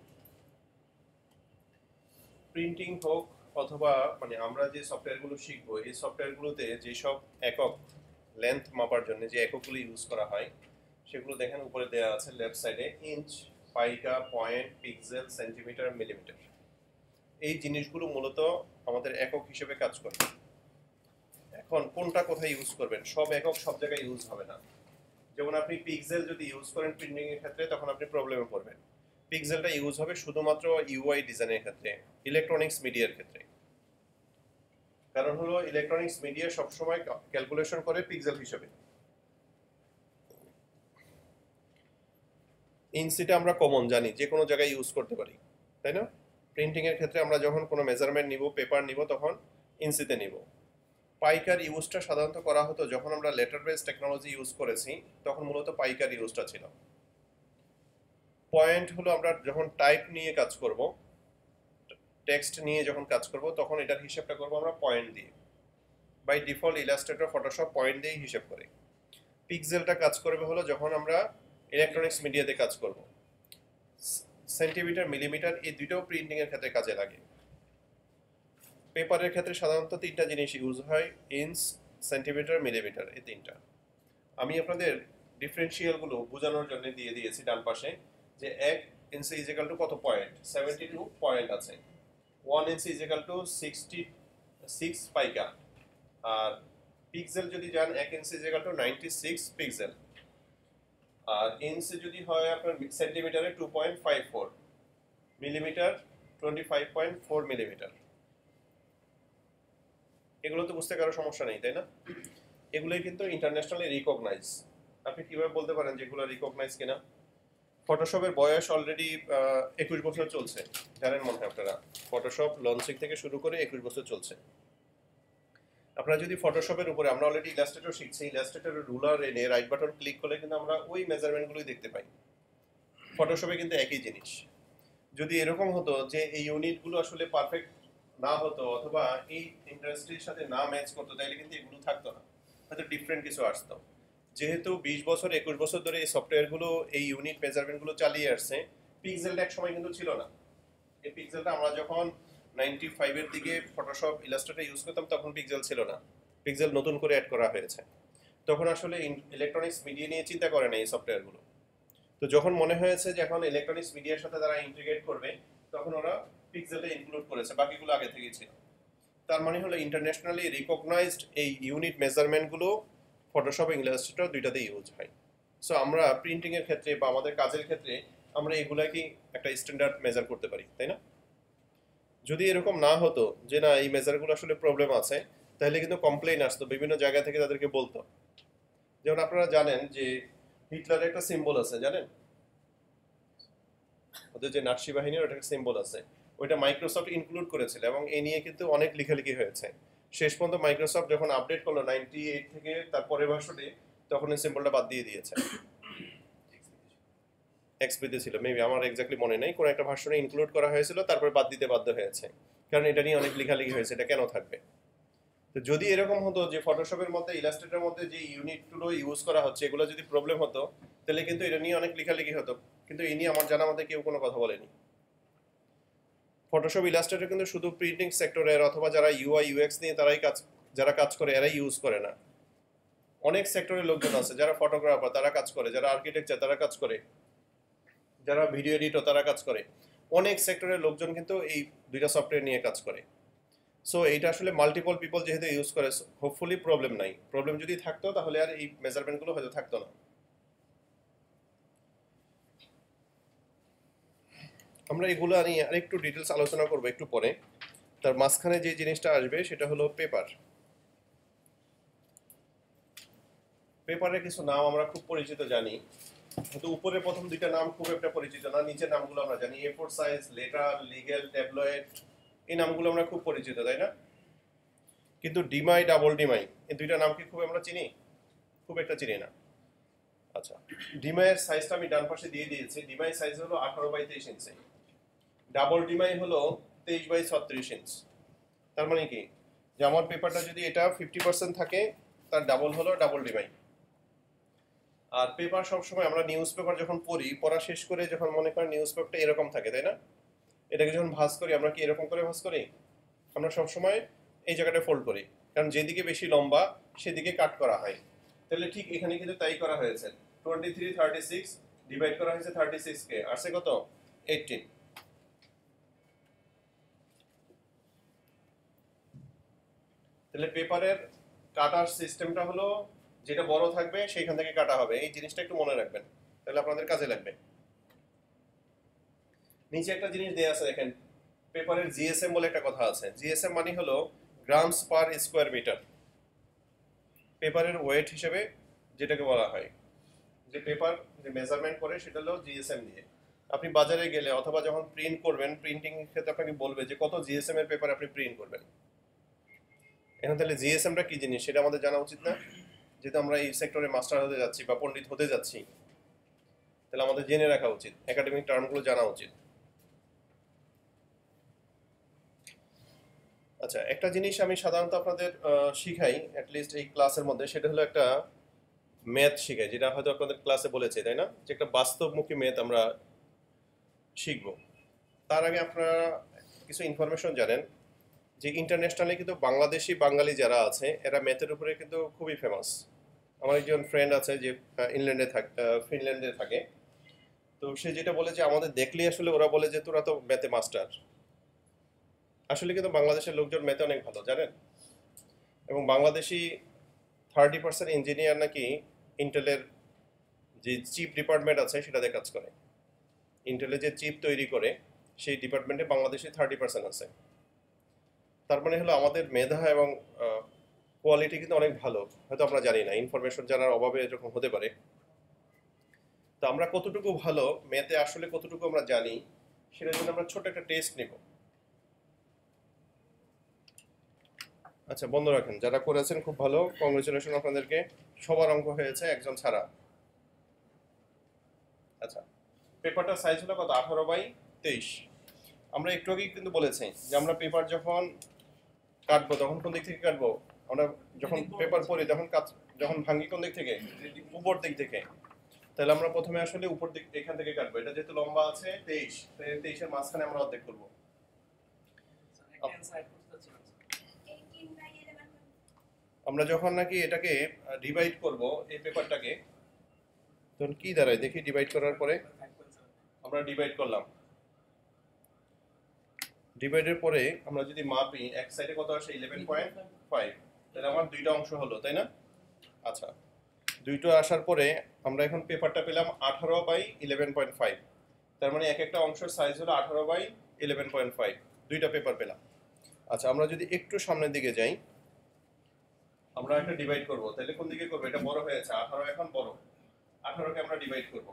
প্রিন্টিং হোক অথবা মানে আমরা যে সফটওয়্যারগুলো শিখবো, এই সফটওয়্যারগুলোতে যেসব একক লেন্থ মাপার জন্য যে এককগুলো ইউজ করা হয়, সেগুলো দেখেন উপরে দেওয়া আছে লেফট সাইডে, inch, pica, point, pixel, centimetre, millimetre, এই জিনিসগুলো মূলত আমাদের একক হিসেবে কাজ করে। এখন কোনটা কোথায় ইউজ করবেন, সব একক সব জায়গায় ইউজ হবে না। যেমন আপনি পিক্সেল যদি ইউজ করেন প্রিন্টিং এর ক্ষেত্রে, তখন আপনি প্রবলেমে পড়বেন। পিক্সেলটা ইউজ হবে শুধুমাত্র ইউআই ডিজাইনের ক্ষেত্রে, ইলেকট্রনিক্স মিডিয়ার ক্ষেত্রে। কারণ হলো ইলেকট্রনিক্স মিডিয়া সবসময় ক্যালকুলেশন করে পিক্সেল হিসেবে। ইঞ্চিটা আমরা কমন জানি, যে কোনো জায়গায় ইউজ করতে পারি, তাই না? প্রিন্টিং এর ক্ষেত্রে আমরা যখন কোনো মেজারমেন্ট নিব, পেপার নিব, তখন ইঞ্চিতে নিব। পাইকার ইউজটা সাধারণত করা হতো যখন আমরা লেটার বেস টেকনোলজি ইউজ করেছি, তখন মূলত পাইকার ইউজটা ছিল। পয়েন্ট হলো আমরা যখন টাইপ নিয়ে কাজ করব, টেক্সট নিয়ে যখন কাজ করব, তখন এটার হিসাবটা করব আমরা পয়েন্ট দিয়ে। By default Illustrator, Photoshop point দিয়েই হিসাব করে। পিক্সেলটা কাজ করবে হলো যখন আমরা ইলেকট্রনিক্স মিডিয়াতে কাজ করব। সেন্টিমিটার, মিলিমিটার, এই দুটোও প্রিন্টিং এর ক্ষেত্রে কাজে লাগে। পেপারের ক্ষেত্রে সাধারণত তিনটা জিনিস ইউজ হয়, ইঞ্চ, সেন্টিমিটার, মিলিমিটার, এই তিনটা। আমি আপনাদের ডিফারেন্সিয়ালগুলো বোঝানোর জন্য দিয়ে দিয়েছি ডান পাশে, যে 1 ইঞ্চি ইজ ইকুয়াল টু কত পয়েন্ট, 72 পয়েন্ট আছে। 1 ইঞ্চি ইজ ইকুয়াল টু 66 পাইকা। আর পিক্সেল যদি যান, 1 ইঞ্চি ইজ ইকুয়াল টু 96 পিক্সেল। আর ইঞ্চি যদি হয় আপনার সেন্টিমিটারে 2.54, মিলিমিটার 25.4 মিলিমিটার। এগুলো তো বুঝতে কারো সমস্যা নেই, তাই না? এগুলোই কিন্তু ইন্টারন্যাশনালি রিকগনাইজ। আপনি কিভাবে বলতে পারেন যেগুলো রিকগনাইজ কিনা? ফটোশপের বয়স অলরেডি 21 বছর চলছে, জানেন মনে হয় আপনারা। ফটোশপ লঞ্চিং থেকে শুরু করে 21 বছর চলছে। আপনারা যদি ফটোশপের উপরে, আমরা অলরেডি ইলাস্ট্রেটর শিখছি, ইলাস্ট্রেটরের রুলার এনে রাইট বাটন ক্লিক করলে কিন্তু আমরা ওই মেজারমেন্টগুলোই দেখতে পাই। ফটোশপে কিন্তু একই জিনিস। যদি এরকম হতো যে এই ইউনিটগুলো আসলে পারফেক্ট না হতো, অথবা এই ইন্ডাস্ট্রির সাথে না ম্যাচ করতো, তাইলে কিন্তু এগুলো থাকতো না, হয়তো ডিফারেন্ট কিছু আসতো। যেহেতু 20 বছর 21 বছর ধরে এই সফটওয়্যারগুলো এই ইউনিট মেজারমেন্টগুলো চালিয়ে আসছে, পিক্সেলটা এক সময় কিন্তু ছিল না। এই পিক্সেলটা আমরা যখন 95 এর দিকে ফটোশপ ইলাস্ট্রেটর ইউজ করতাম, তখন পিক্সেল ছিল না, পিক্সেল নতুন করে অ্যাড করা হয়েছে। তখন আসলে ইলেকট্রনিক্স মিডিয়া নিয়ে চিন্তা করে না এই সফটওয়্যারগুলো। তো যখন মনে হয়েছে যে এখন ইলেকট্রনিক্স মিডিয়ার সাথে তারা ইন্টিগ্রেট করবে, তখন ওরা পিক্সেলটা ইনক্লুড করেছে, বাকিগুলো আগে থেকেই ছিল। তার মানে হলো ইন্টারন্যাশনালি রিকগনাইজড এই ইউনিট মেজারমেন্টগুলো ফটোশপ এবং ইলাস্ট্রেটর দুইটাতেই ইউজ হয়। সো আমরা প্রিন্টিং এর ক্ষেত্রে বা আমাদের কাজের ক্ষেত্রে আমরা এগুলাকে একটা স্ট্যান্ডার্ড মেজার করতে পারি, তাই না? যদি এরকম না হতো যে না এই মেজারগুলো আসলে প্রবলেম আছে, তাহলে কিন্তু কমপ্লেইন আসতো, বিভিন্ন জায়গা থেকে তাদেরকে বলতো। যেমন আপনারা জানেন যে হিটলারের একটা সিম্বল আছে, জানেন? ওদের যে নাৎসি বাহিনীর ওটা একটা সিম্বল আছে, ওইটা মাইক্রোসফট ইনক্লুড করেছিল, এবং এই নিয়ে কিন্তু অনেক লেখালেখি হয়েছে। শেষ পর্যন্ত মাইক্রোসফট যখন আপডেট করলো 98 থেকে তারপরে ভার্সনে, তখন এই সিম্বলটা বাদ দিয়ে দিয়েছে। এক্সপিতে ছিল মেবি, আমার এক্স্যাক্টলি মনে নেই, কোন একটা ভার্সনে ইনক্লুড করা হয়েছিল, তারপর বাদ দিতে বাধ্য হয়েছে, কারণ এটা নিয়ে অনেক লেখালেখি হয়েছে, এটা কেন থাকবে। তো যদি এরকম হতো যে ফটোশপের মধ্যে, ইলাস্ট্রেটরের মধ্যে যে ইউনিটগুলো ইউজ করা হচ্ছে এগুলো যদি প্রবলেম হতো, তাহলে কিন্তু এটা নিয়ে অনেক লেখালেখি হতো, কিন্তু এই নিয়ে আমার জানা মতে কেউ কোনো কথা বলেনি। ফটোশপ ইলাস্ট্রেটর কিন্তু শুধু প্রিন্টিং সেক্টরের অথবা যারা ইউআই ইউএক্স নিয়ে যারা কাজ করে এরাই ইউজ করে না। অনেক সেক্টরের লোকজন আছে, যারা ফটোগ্রাফার তারা কাজ করে, যারা আর্কিটেকচার তারা কাজ করে, যারা ভিডিও এডিটর তারা কাজ করে। অনেক সেক্টরের লোকজন কিন্তু এই দুইটা সফটওয়্যার নিয়ে কাজ করে। সো এইটা আসলে মাল্টিপল পিপল যেহেতু ইউজ করে, হোপফুলি প্রবলেম নাই। প্রবলেম যদি থাকতো তাহলে আর এই মেজারমেন্টগুলো হয়তো থাকতো না। আমরা এগুলো নিয়ে আরেকটু ডিটেলস আলোচনা করবো একটু পরে। তার মাঝখানে যে জিনিসটা আসবে সেটা হলো পেপার। পেপারের কিছু নাম আমরা খুব পরিচিত জানি, কিন্তু উপরে প্রথম দুইটা নাম খুব একটা পরিচিত না, নিচের নামগুলো আমরা জানি। A4 size, letter, legal, tabloid, এই নামগুলো আমরা খুব পরিচিত, তাই না? কিন্তু ডিমাই, ডাবল ডিমাই, এই দুইটা নাম কি খুব আমরা চিনি? খুব একটা চিনি না। আচ্ছা, ডিমাইয়ের সাইজটা আমি ডান পাশে দিয়ে দিয়েছি। ডিমাই সাইজ হলো 18/23 ইঞ্চি, ডাবল ডিমাই হলো 23/36 ইঞ্চ। তার মানে কি, যে আমার পেপারটা যদি এটা 50% থাকে, তার ডাবল হলো ডাবল ডিমাই। আর পেপার সবসময় আমরা নিউজ পেপার যখন পড়ি, পড়া শেষ করে যখন মনে করেন নিউজ পেপারটা এরকম থাকে, তাই না? এটাকে যখন ভাঁজ করি, আমরা কি এরকম করে ভাঁজ করি? আমরা সবসময় এই জায়গাটা ফোল্ড করি, কারণ যেদিকে বেশি লম্বা সেদিকে কাট করা হয়। তাহলে ঠিক এখানে কিন্তু তাই করা হয়েছে, 23/36 ডিভাইড করা হয়েছে 36 কে, আসছে কত 18। তাহলে পেপারের কাটার সিস্টেমটা হলো যেটা বড় থাকবে সেইখান থেকে কাটা হবে, এই জিনিসটা একটু মনে রাখবেন, তাহলে আপনাদের কাজে লাগবে। নিচে একটা জিনিস দেয়া আছে দেখেন, পেপারের জিএসএম বলে একটা কথা আছে। জিএসএম মানে হলো গ্রামস পার স্কোয়ার মিটার, পেপারের ওয়েট হিসেবে যেটাকে বলা হয়, যে পেপার যে মেজারমেন্ট করে সেটা হলো জিএসএম দিয়ে। আপনি বাজারে গেলে অথবা যখন প্রিন্ট করবেন, প্রিন্টিং ক্ষেত্রে আপনাকে বলবে যে কত জিএসএম এর পেপার আপনি প্রিন্ট করবেন। এখন তাহলে জিএসএমটা কি জিনিস সেটা আমাদের জানা উচিত না? যেহেতু আমরা এই সেক্টরে মাস্টার হতে যাচ্ছি বা পণ্ডিত হতে যাচ্ছি, তাহলে আমাদের জেনে রাখা উচিত, একাডেমিক টার্মগুলো জানা উচিত। আচ্ছা, একটা জিনিস আমি সাধারণত আপনাদের শিখাই অ্যাটলিস্ট এই ক্লাসের মধ্যে, সেটা হলো একটা ম্যাথ শিখাই, যেটা হয়তো আপনাদের ক্লাসে বলেছে, তাই না? যে একটা বাস্তবমুখী ম্যাথ আমরা শিখব। তার আগে আপনারা কিছু ইনফরমেশন জানেন যে ইন্টারন্যাশনালি কিন্তু বাংলাদেশি বাঙালি যারা আছে এরা ম্যাথের উপরে কিন্তু খুবই ফেমাস। আমার একজন ফ্রেন্ড আছে যে ফিনল্যান্ডে থাকে, তো সে যেটা বলে যে আমাদের দেখলেই আসলে ওরা বলে যে তোরা তো ম্যাথে মাস্টার। আসলে কিন্তু বাংলাদেশের লোকজন ম্যাথে অনেক ভালো, জানেন? এবং বাংলাদেশি 30% ইঞ্জিনিয়ার নাকি ইন্টেলের যে চিপ ডিপার্টমেন্ট আছে সেটাতে কাজ করে। ইন্টেলের যে চিপ তৈরি করে সেই ডিপার্টমেন্টে বাংলাদেশি 30% আছে। তার মানে হলো আমাদের মেধা এবং কোয়ালিটি কিন্তু অনেক ভালো, হয়তো আমরা জানি না, ইনফরমেশন জানার অভাবে এরকম হতে পারে। তো আমরা কতটুকু ভালো ম্যাথে, আসলে কতটুকু আমরা জানি, সেটার জন্য আমরা ছোট একটা টেস্ট নিব। আচ্ছা, বন্ধ রাখেন, যারা করেছেন খুব ভালো, কংগ্রেচুলেশন আপনাদেরকে, সবার অঙ্ক হয়েছে একজন ছাড়া। আচ্ছা, পেপারটার সাইজ হলো কত? 18/23। আমরা একটু আগেই কিন্তু বলেছি যে আমরা পেপার যখন কাটবো তখন কোন দিক থেকে কাটবো? আমরা যখন পেপার পড়ি তখন যখন ভাঙি কোন দিক থেকে? উপর দিক থেকে। তাহলে আমরা প্রথমে আসলে উপর দিক এখান থেকে কাটবো। এটা যেহেতু লম্বা আছে 23, তাই 23 এর মাঝখানে আমরা অর্ধেক করবো। আমরা যখন নাকি এটাকে ডিভাইড করব এই পেপারটাকে, তখন কি দাঁড়ায় দেখি? ডিভাইড করার পরে আমরা ডিভাইড করলাম, ডিভাইডের পরে আমরা যদি মাপি এক সাইডে কত আসে 11.5, তাহলে আমার দুইটা অংশ হলো, তাই না? আচ্ছা, দুইটা আসার পরে আমরা এখন পেপারটা পেলাম 18/11.5, তার মানে এক একটা অংশের সাইজ হলো 18/11.5, দুইটা পেপার পেলাম। আচ্ছা, আমরা যদি একটু সামনের দিকে যাই, আমরা একটা ডিভাইড করব, তাহলে কোন দিকে করব? এটা বড় হয়েছে, 18 এখন বড়, 18কে আমরা ডিভাইড করব।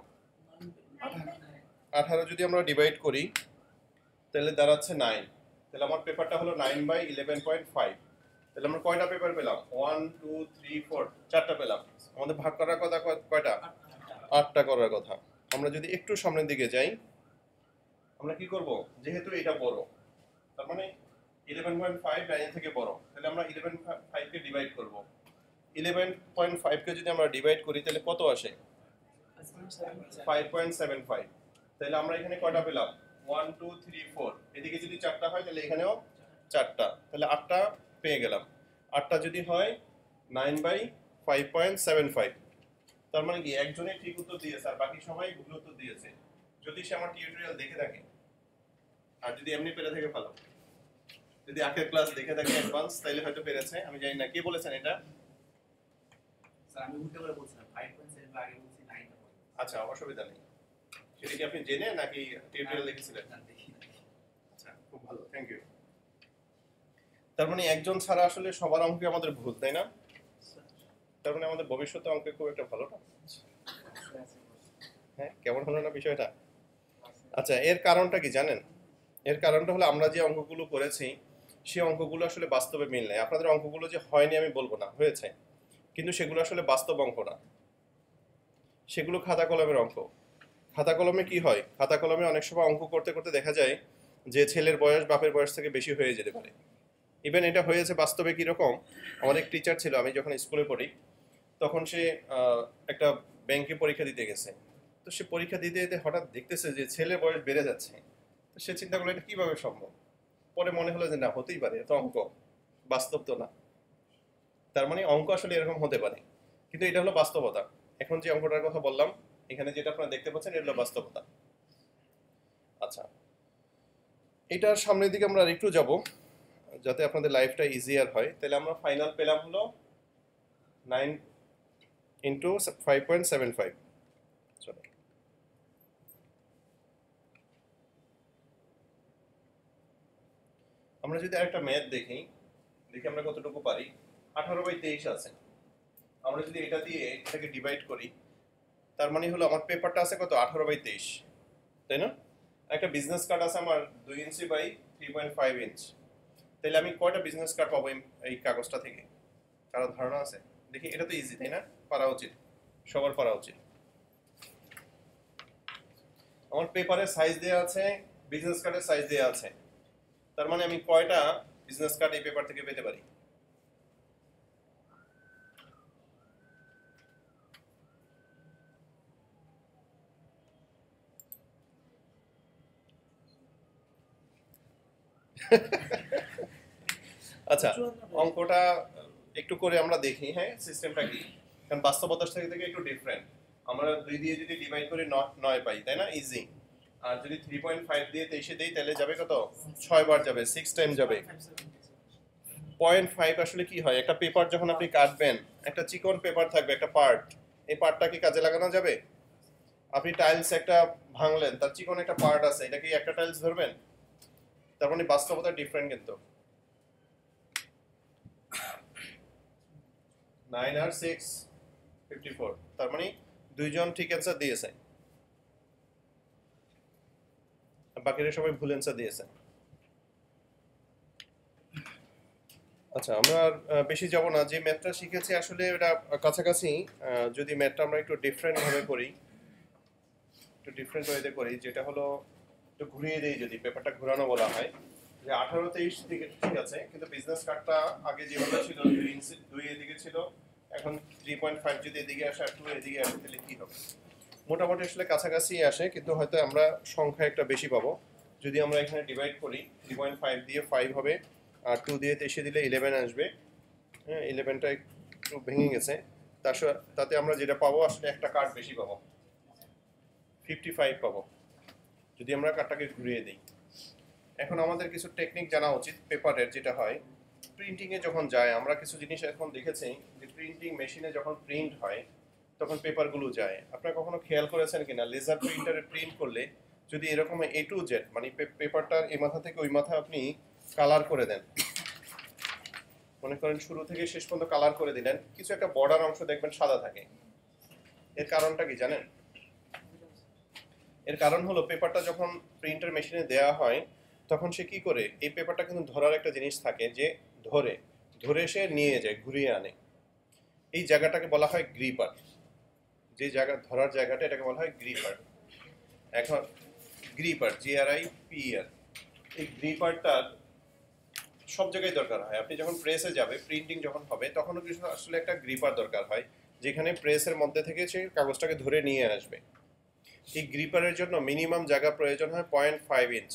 18 যদি আমরা ডিভাইড করি তাহলে দাঁড়াচ্ছে 9, তাহলে আমার পেপারটা হলো 9/11.5। তাহলে আমরা কয়টা পেপার পেলাম? 1 2 3 4, চারটা পেলাম। আমাদের ভাগ করার কথা কয়টা? 8টা করার কথা। আমরা যদি একটু সামনের দিকে যাই, আমরা কি করব? যেহেতু এটা বড়, তার মানে 11.5 9 থেকে বড়, তাহলে আমরা 11.5 কে ডিভাইড করব। 11.5 কে যদি আমরা ডিভাইড করি তাহলে কত আসে? 5.75। তাহলে আমরা এখানে কয়টা পেলাম? 1 2 3 4, এদিকে যদি চারটা হয় তাহলে এখানেও চারটা, তাহলে 8টা পেয়ে গেলাম। 8টা যদি হয় 9/5.75, তার মানে কি একজনে ঠিক উত্তর দিয়েছে আর বাকি সবাই ভুল উত্তর দিয়েছে, যদি সে আমার টিউটোরিয়াল দেখে থাকে। আর যদি এমনি পেরে থাকে ভালো, যদি আগের ক্লাস দেখে থাকে অ্যাডভান্স তাহলে হয়তো পেরেছে, আমি জানি না। কে বলেছেন এটা? স্যার আমি উল্টো করে বলছিলাম 5.7 আগে বলছি 9। আচ্ছা, অসুবিধা নেই। সেটা কি আপনি জেনে নাকি টিউটোরিয়াল দেখেছিলেন? আচ্ছা, খুব ভালো, থ্যাংক ইউ। তার মানে একজন ছাড়া আসলে সবার অঙ্কে আমাদের ভুল, তাই না? তার মানে আমাদের ভবিষ্যতে অঙ্কে খুব একটা ভালো না। হ্যাঁ, কেমন হলো না বিষয়টা? আচ্ছা, এর কারণটা কি জানেন? এর কারণটা হলো আমরা যে অঙ্কগুলো করেছি সেই অঙ্কগুলো আসলে বাস্তবে মিল নেই। আপনাদের অঙ্কগুলো যে হয়নি আমি বলবো না, হয়েছে, কিন্তু সেগুলো আসলে বাস্তব অঙ্ক না, সেগুলো খাতা কলমের অঙ্ক। খাতা কলমে কি হয়? খাতা কলমে অনেক সময় অঙ্ক করতে করতে দেখা যায় যে ছেলের বয়স বাপের বয়স থেকে বেশি হয়ে যেতে পারে। ইভেন এটা হয়েছে বাস্তবে। কীরকম? আমার এক টিচার ছিল, আমি যখন স্কুলে পড়ি তখন সে একটা ব্যাংকে পরীক্ষা দিতে গেছে। তো সে পরীক্ষা দিতে দিতে হঠাৎ দেখতেছে যে ছেলের বয়স বেড়ে যাচ্ছে। তো সে চিন্তা করলো এটা কীভাবে সম্ভব। পরে মনে হলো যে না, হতেই পারে, এত অঙ্ক, বাস্তব তো না। তার মানে অঙ্ক আসলে এরকম হতে পারে, কিন্তু এটা হলো বাস্তবতা। এখন যে অঙ্কটার কথা বললাম এখানে যেটা আপনারা দেখতে পাচ্ছেন এটা হলো বাস্তবতা। আচ্ছা, এটার সামনের দিকে আমরা আরেকটু যাব যাতে আপনাদের লাইফটা ইজিয়ার হয়। তাহলে আমরা ফাইনাল পেলাম হলো 9 ইন্টু 5.75। চলো, আমরা যদি আরেকটা ম্যাথ দেখি আমরা কতটুকু পারি। 18/23 আছে, আমরা যদি এটা দিয়ে এটাকে ডিভাইড করি, তার মানে হলো আমার পেপারটা আছে কত, 18/23, তাই না? একটা বিজনেস কার্ড আছে আমার 2 ইঞ্চি বাই 3.5 ইঞ্চ। তাহলে আমি কয়টা বিজনেস কার্ড পাবো এই কাগজটা থেকে? কারো ধারণা আছে? দেখি, এটা তো ইজি, তাই না? পারা উচিত, সবার পারা উচিত। আমার পেপারের সাইজ দেওয়া আছে, বিজনেস কার্ডের সাইজ দেওয়া আছে, তার মানে আমি কয়টা বিজনেস কার্ড এই পেপার থেকে পেতে পারি? আচ্ছা, অঙ্কটা একটু করে আমরা দেখি, হ্যাঁ, সিস্টেমটা কি। কারণ বাস্তবতার থেকে একটু ডিফারেন্ট। আমরা 2 দিয়ে যদি ডিভাইড করি 9 পাই, তাই না? ইজি। আর যদি 3.5 দিয়ে 23 দেই তাহলে যাবে কত? 6 বার যাবে, 6 টাইম যাবে। 0.5 আসলে কি হয়, একটা পেপার যখন আপনি কাটবেন, একটা চিকন পেপার থাকবে, একটা পার্ট, এই পার্টটা কি কাজে লাগানো যাবে? আপনি টাইলস একটা ভাঙলেন, তার চিকন একটা পার্ট আছে, এটা কি একটা টাইলস ধরবেন? তার মানে বাস্তবতা ডিফারেন্ট কিন্তু। 9 আর 6 54, তার মানে দুইজন ঠিক অ্যান্সার দিয়েছে, বাকিরা সবাই ভুল অ্যান্সার দিয়েছে। আচ্ছা, আমরা আর বেশি যাব না। যে ম্যাথটা শিখেছি আসলে এটা কাছাকাছি। যদি ম্যাথটা আমরা একটু ডিফারেন্ট ভাবে করি, একটু ডিফারেন্ট ওয়েতে করি, যেটা হলো একটু ঘুরিয়ে দেই, যদি পেপারটা ঘোরানো বলা হয়, যে 18-23 দিকে ঠিক আছে, কিন্তু বিজনেস কার্ডটা আগে যেভাবে ছিল 2 এদিকে ছিল, এখন 3.5 যদি এদিকে আসে আর 2 এদিকে আসে, তাহলে কি হবে? মোটামুটি আসলে কাছাকাছি আসে, কিন্তু হয়তো আমরা সংখ্যা একটা বেশি পাবো। যদি আমরা এখানে ডিভাইড করি, 3.5 দিয়ে 5 হবে, আর 2 দিয়ে 23 দিলে 11 আসবে। হ্যাঁ, 11টা একটু ভেঙে গেছে। তাতে আমরা যেটা পাবো আসলে একটা কার্ড বেশি পাবো, 55 পাবো, যদি আমরা কার্ডটাকে ঘুরিয়ে দিই। এখন আমাদের কিছু টেকনিক জানা উচিত পেপারের। যেটা হয়, প্রিন্টিংয়ে যখন যায়, আমরা কিছু জিনিস এখন দেখেছি যে প্রিন্টিং মেশিনে যখন প্রিন্ট হয় তখন পেপারগুলো যায়। আপনারা কখনো খেয়াল করেছেন কিনা, লেজার প্রিন্টারে প্রিন্ট করলে যদি এরকম A to Z, মানে পেপারটার এই মাথা থেকে ওই মাথা আপনি কালার করে দেন, মনে করেন শুরু থেকে শেষ পর্যন্ত কালার করে দিলেন, কিছু একটা বর্ডার অংশ দেখবেন সাদা থাকে। এর কারণটা কি জানেন? এর কারণ হলো পেপারটা যখন প্রিন্টার মেশিনে দেওয়া হয় তখন সে কি করে, এই পেপারটা কিন্তু ধরার একটা জিনিস থাকে, যে ধরে ধরে সে নিয়ে যায়, ঘুরিয়ে আনে। এই জায়গাটাকে বলা হয় গ্রিপার। যে জায়গা ধরার জায়গাটা, এটাকে বলা হয় গ্রিপার। এখন গ্রিপার, GRIPER, এই গ্রিপারটার সব জায়গায় দরকার হয়। আপনি যখন প্রেসে যাবে, প্রিন্টিং যখন হবে, তখনও কিছু আসলে একটা গ্রিপার দরকার হয়, যেখানে প্রেসের মধ্যে থেকে সে কাগজটাকে ধরে নিয়ে আসবে। এই গ্রিপারের জন্য মিনিমাম জায়গা প্রয়োজন হয় 0.5 ইঞ্চ,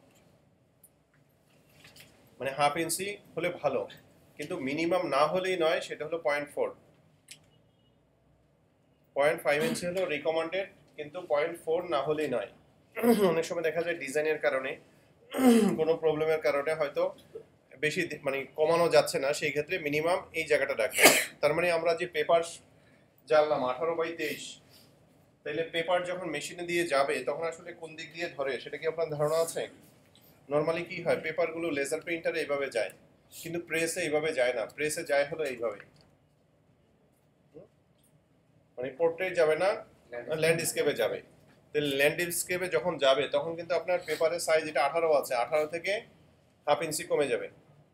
মানে হাফ ইঞ্চি হলে ভালো, কিন্তু মিনিমাম না হলেই নয়, সেটা হলো 0.4। 0.5 ইঞ্চি হলো রিকমেন্ডেড, কিন্তু 0.4 না হলেই নয়। অনেক সময় দেখা যায় ডিজাইনের কারণে, কোনো প্রবলেমের কারণে হয়তো বেশি মানে কমানো যাচ্ছে না, সেই ক্ষেত্রে মিনিমাম এই জায়গাটা রাখবে। তার মানে আমরা যে পেপার জানলাম 18/23, তাহলে পেপার যখন মেশিনে দিয়ে যাবে তখন আসলে কোন দিক দিয়ে ধরে, সেটা কি আপনার ধারণা আছে? নর্মালি কি হয়, পেপারগুলো লেজার প্রিন্টারে এইভাবে যায়, কিন্তু প্রেসে এইভাবে যায় না। প্রেসে যায় হলো এইভাবে, মানে পোর্ট্রেট যাবে না, ল্যান্ডস্কেপে যাবে। তাহলে ল্যান্ডস্কেপে যখন যাবে তখন কিন্তু আপনার পেপারের সাইজ, এটা 18 আছে, 18 থেকে হাফ ইঞ্চি কমে যাবে।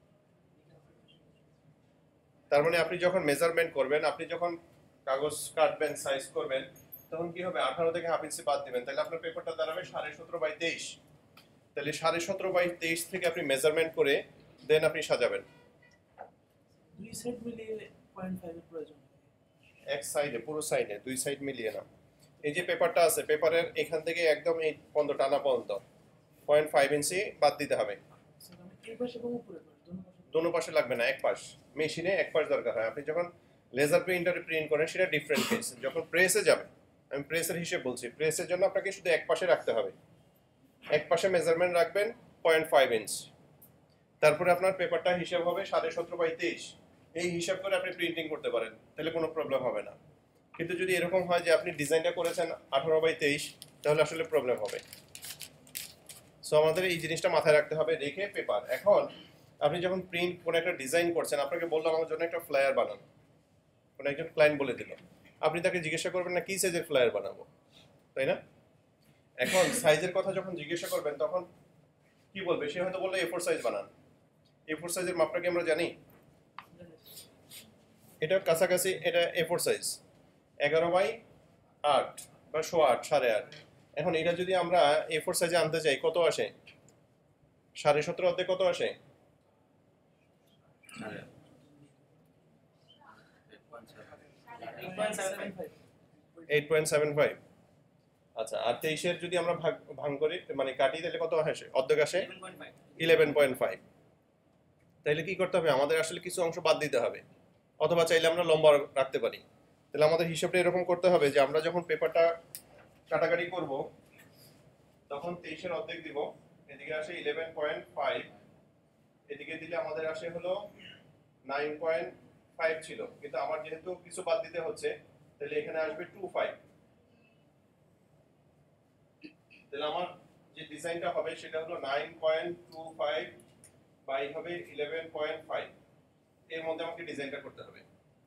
তার মানে আপনি যখন মেজারমেন্ট করবেন, আপনি যখন কাগজ কাটবেন, সাইজ করবেন, তখন কি হবে, 18 থেকে হাফ ইঞ্চি বাদ দিবেন, তাহলে আপনার পেপারটা দাঁড়াবে 17.5/23। তাহলে 17.5/23 থেকে আপনি মেজারমেন্ট করে দেন আপনি সাজাবেন। দুই সাইড মিলিয়ে 0.5 এর প্রয়োজন। এক সাইডে, পুরো সাইডে, দুই সাইড মিলিয়ে না। এই যে পেপারটা আছে, পেপারের এখান থেকে একদম এই পর্যন্ত টানা পর্যন্ত 0.5 ইঞ্চি বাদ দিতে হবে। এই পাশে এবং উপরে দোনো পাশে লাগবে না, এক পাশ। মেশিনে এক পাশ দরকার হয়। আপনি যখন লেজার প্রিন্টারে প্রিন্ট করেন সেটা ডিফারেন্ট কেস, যখন প্রেসে যাবে আমি প্রেসের হিসেব বলছি। প্রেসের জন্য আপনাকে শুধু এক পাশে রাখতে হবে, এক পাশে মেজারমেন্ট রাখবেন 0.5 ইঞ্চ। তারপরে আপনার পেপারটা হিসাব হবে 17.5/23। এই হিসাব করে আপনি প্রিন্টিং করতে পারেন, তাহলে কোনো প্রবলেম হবে না। কিন্তু যদি এরকম হয় যে আপনি ডিজাইনটা করেছেন 18/23, তাহলে আসলে প্রবলেম হবে। সো আমাদের এই জিনিসটা মাথায় রাখতে হবে, রেখে পেপার। এখন আপনি যখন প্রিন্ট কোনো একটা ডিজাইন করছেন, আপনাকে বললাম আমার জন্য একটা ফ্লায়ার বানান, কোনো একজন ক্লায়েন্ট বলে দিল, আপনি তাকে জিজ্ঞাসা করবেন না কি সাইজের ফ্লায়ার বানাবো, তাই না? এখন সাইজের কথা যখন জিজ্ঞাসা করবেন তখন কি বলবে? সে হয়তো বললো A4 সাইজ বানান। A4 সাইজের মাপটা কি আমরা জানি? এটা কাছাকাছি, এটা A4 সাইজ 11/8 বা 8.5 8.5। এখন এটা যদি আমরা A4 সাইজে আনতে চাই, কত আসে? 17.5 অর্ধে কত আসে? 8.75। আচ্ছা, আর 23-এর যদি আমরা ভাগ করি, মানে কাটি, তাহলে কত আসে? অর্ধেক আসে 11.5। তাহলে কি করতে হবে? আমাদের আসলে কিছু অংশ বাদ দিতে হবে, অথবা চাইলে আমরা লম্বা রাখতে পারি। তাহলে আমাদের হিসাবটা এরকম করতে হবে যে আমরা যখন পেপারটা কাটাকাটি করব, তখন 23-এর অর্ধেক দিব, এদিকে আসে 11.5, এদিকে দিলে আমাদের আসে হলো 9.5 ছিল, কিন্তু আমার যেহেতু কিছু বাদ দিতে হচ্ছে, তাহলে এখানে আসবে 2.5। তাহলে আমার যে ডিজাইনটা হবে সেটা হলো 9.25 বাই হবে 11.5, এর মধ্যে আমাকে ডিজাইনটা করতে হবে।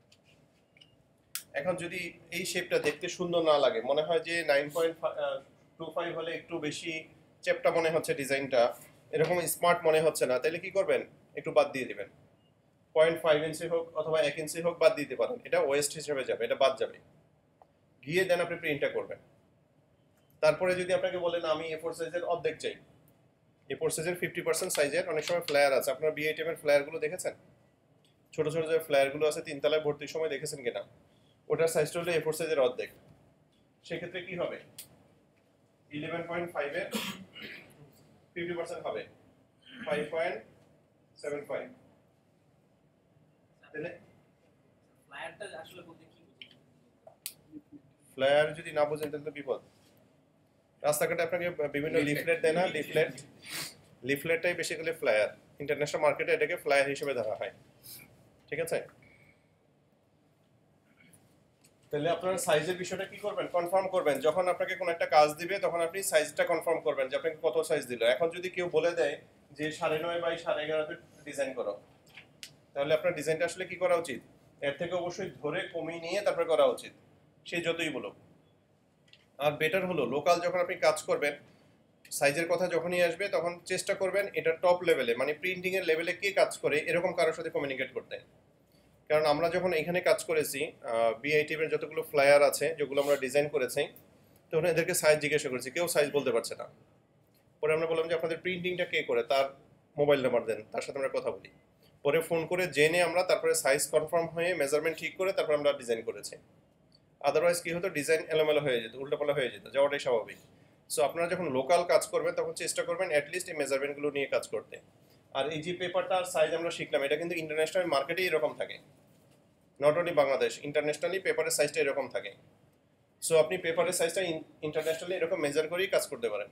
এখন যদি এই শেপটা দেখতে সুন্দর না লাগে, মনে হয় যে 9.25 হলে একটু বেশি চেপটা মনে হচ্ছে, ডিজাইনটা এরকম স্মার্ট মনে হচ্ছে না, তাহলে কি করবেন? একটু বাদ দিয়ে দিবেন। 0.5 ইঞ্চি হোক অথবা 1 ইঞ্চি হোক বাদ দিতে পারেন, এটা ওয়েস্ট হিসেবে যাবে, এটা বাদ যাবে। গিয়ে দেন আপনি প্রিন্টটা করবেন। তারপরে যদি আপনাকে বলেন আমি A4 সাইজের অর্ধেক চাই, A4 সাইজের 50% সাইজের অনেক সময় ফ্লায়ার আছে, আপনারা B আইটেমের ফ্লায়ারগুলো দেখেছেন? ছোট ছোট যে ফ্লায়ারগুলো আছে তিনতলায় ভর্তির সময় দেখেছেন কিনা? ওটার সাইজটা হলো A4 সাইজের অর্ধেক। সেক্ষেত্রে কি হবে? 11.5 এর 50% হবে 5.75। তাহলে ফ্লায়ারটা আসলে বলতে কি বুঝি? ফ্লায়ার যদি না বোঝেন তাহলে তো বিপদ। রাস্তাঘাটে আপনাকে বিভিন্ন লিফলেট দেয় না? লিফলেটটাই বেসিক্যালি ফ্লায়ার। ইন্টারন্যাশনাল মার্কেটে এটাকে ফ্লায়ার হিসেবে ধরা হয়, ঠিক আছে? তাহলে আপনার সাইজের বিষয়টা কি করবেন? কনফার্ম করবেন। যখন আপনাকে কোনো একটা কাজ দিবে তখন আপনি সাইজটা কনফার্ম করবেন যে আপনাকে কত সাইজ দিল। এখন যদি কেউ বলে দেয় যে 9.5 বাই 11.5 ডিজাইন করো, তাহলে আপনার ডিজাইনটা আসলে কি করা উচিত? এর থেকে অবশ্যই ধরে কমিয়ে নিয়ে তারপরে করা উচিত, সে যতই বলুক। আর বেটার হলো লোকাল যখন আপনি কাজ করবেন, সাইজের কথা যখনই আসবে তখন চেষ্টা করবেন এটা টপ লেভেলে, মানে প্রিন্টিং এর লেভেলে কে কাজ করে এরকম কারোর সাথে কমিউনিকেট করতে। কারণ আমরা যখন এখানে কাজ করেছি, বিআইটিএম এর যতগুলো ফ্লায়ার আছে যেগুলো আমরা ডিজাইন করেছি, তখন এদেরকে সাইজ জিজ্ঞাসা করেছি, কেউ সাইজ বলতে পারছে না। পরে আমরা বললাম যে আপনাদের প্রিন্টিংটা কে করে, তার মোবাইল নাম্বার দেন, তার সাথে আমরা কথা বলি। পরে ফোন করে জেনে আমরা তারপরে সাইজ কনফার্ম হয়ে মেজারমেন্ট ঠিক করে তারপর আমরা ডিজাইন করেছি। আদারওয়াইজ কি হতো? ডিজাইন এলোমেলো হয়ে যেত, উল্টোপাল্টা হয়ে যেত, যাওয়াটাই স্বাভাবিক। সো আপনারা যখন লোকাল কাজ করবেন তখন চেষ্টা করবেন অ্যাটলিস্ট এই মেজারমেন্টগুলো নিয়ে কাজ করতে। আর এই যে পেপারটা আর সাইজ আমরা শিখলাম, এটা কিন্তু ইন্টারন্যাশনাল মার্কেটেই এরকম থাকে, নট অনলি বাংলাদেশ, ইন্টারন্যাশনালি পেপারের সাইজটা এরকম থাকে। সো আপনি পেপারের সাইজটা ইন্টারন্যাশনালি এরকম মেজার করেই কাজ করতে পারেন।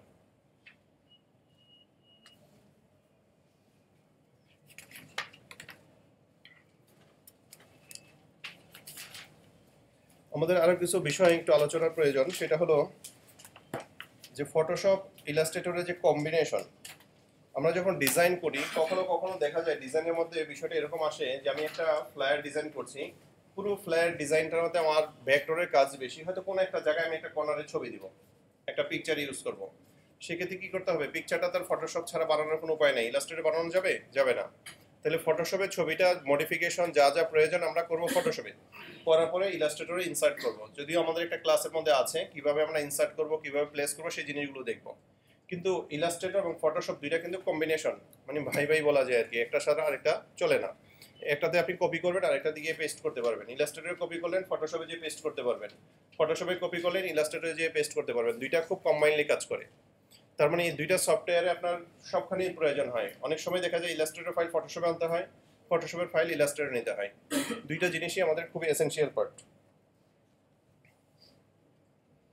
আমাদের আরো কিছু বিষয় একটু আলোচনার প্রয়োজন, সেটা হলো যে ফটোশপ ইলাস্ট্রেটরের যে কম্বিনেশন। আমরা যখন ডিজাইন করি কখনো কখনো দেখা যায় ডিজাইনের মধ্যে বিষয়টা এরকম আসে যে আমি একটা ফ্লায়ার ডিজাইন করছি, পুরো ফ্লায়ার ডিজাইনটার মধ্যে আমার ভেক্টরের কাজ বেশি, হয়তো কোনো একটা জায়গায় আমি একটা কর্নারে ছবি দিব, একটা পিকচার ইউজ করব। সেক্ষেত্রে কি করতে হবে? পিকচারটা তার ফটোশপ ছাড়া বানানোর কোনো উপায় নেই, ইলাস্ট্রেটরে বানানো যাবে? যাবে না। তাহলে ফটোশপে ছবিটা মডিফিকেশন যা যা প্রয়োজন আমরা করব ফটোশপে, করার পরে ইলাস্ট্রেটরে ইনসার্ট করব। যদিও আমাদের একটা ক্লাসের মধ্যে আছে কিভাবে আমরা ইনসার্ট করব, কিভাবে প্লেস করব, সেই জিনিসগুলো দেখব। কিন্তু ইলাস্ট্রেটর এবং ফটোশপ দুইটা কিন্তু কম্বিনেশন, মানে ভাই ভাই বলা যায় আর কি, একটা ছাড়া আরেকটা চলে না। একটাতে আপনি কপি করবেন আর একটা দিকে পেস্ট করতে পারবেন। ইলাস্ট্রেটরে কপি করলেন, ফটোশপে যে পেস্ট করতে পারবেন, ফটোশপে কপি করলেন, ইলাস্ট্রেটরে যে পেস্ট করতে পারবেন। দুইটা খুব কম্বাইনলি কাজ করে। তার মানে এই দুইটা সফটওয়্যারে আপনার সবখানেই প্রয়োজন হয়। অনেক সময় দেখা যায় ইলাস্ট্রেটর ফাইল ফটোশপে আনতে হয়, ফটোশপের ফাইল ইলাস্ট্রেটরে নিতে হয়। দুইটা জিনিসই আমাদের খুবই এসেনশিয়াল পার্ট।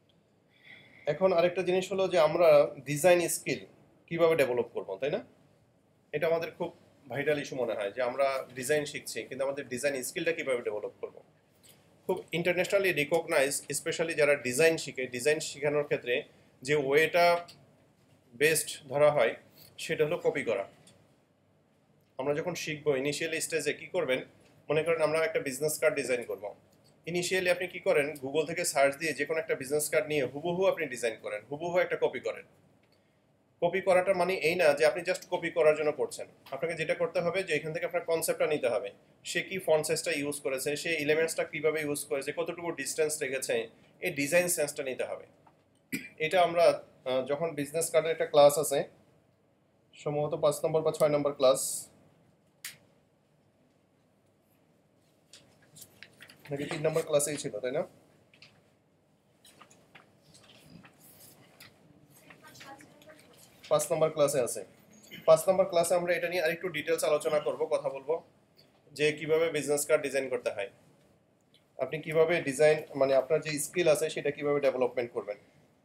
এখন আরেকটা জিনিস হলো যে আমরা ডিজাইন স্কিল কিভাবে ডেভেলপ করব, তাই না? এটা আমাদের খুব ভাইটাল ইস্যু মনে হয় যে আমরা ডিজাইন শিখছি কিন্তু আমাদের ডিজাইন স্কিলটা কিভাবে ডেভেলপ করব। খুব ইন্টারন্যাশনালি রিকগনাইজ, স্পেশালি যারা ডিজাইন শিখে, ডিজাইন শেখানোর ক্ষেত্রে যে ওয়েটা বেস্ট ধরা হয় সেটা হলো কপি করা। আমরা যখন শিখবো ইনিশিয়ালি স্টেজে কি করবেন, মনে করেন আমরা একটা বিজনেস কার্ড ডিজাইন করব। ইনিশিয়ালি আপনি কি করেন, গুগল থেকে সার্চ দিয়ে যে কোনো একটা বিজনেস কার্ড নিয়ে হুবহু আপনি ডিজাইন করেন, হুবহু একটা কপি করেন। কপি করাটা মানে এই না যে আপনি জাস্ট কপি করার জন্য করছেন। আপনাকে যেটা করতে হবে যে এখান থেকে আপনার কনসেপ্টটা নিতে হবে, সে কি ফন্ট সাইজটা ইউজ করেছে, সে এলিমেন্টসটা কিভাবে ইউজ করেছে, কতটুকু ডিস্টেন্স রেখেছে, এই ডিজাইন সেন্সটা নিতে হবে। এটা আমরা যখন বিজনেস কার্ডের একটা ক্লাস আছে, সম্ভবত 5 নম্বর বা 6 নম্বর ক্লাস, নাকি 3 নম্বর ক্লাসেই ছিল, তাই না? পাঁচ নম্বর ক্লাসে আছে। 5 নম্বর ক্লাসে আমরা এটা নিয়ে আরেকটু ডিটেলস আলোচনা করব, কথা বলবো যে কিভাবে বিজনেস কার্ড ডিজাইন করতে হয়, আপনি কিভাবে ডিজাইন মানে আপনার যে স্কিল আছে সেটা কিভাবে ডেভেলপমেন্ট করবেন।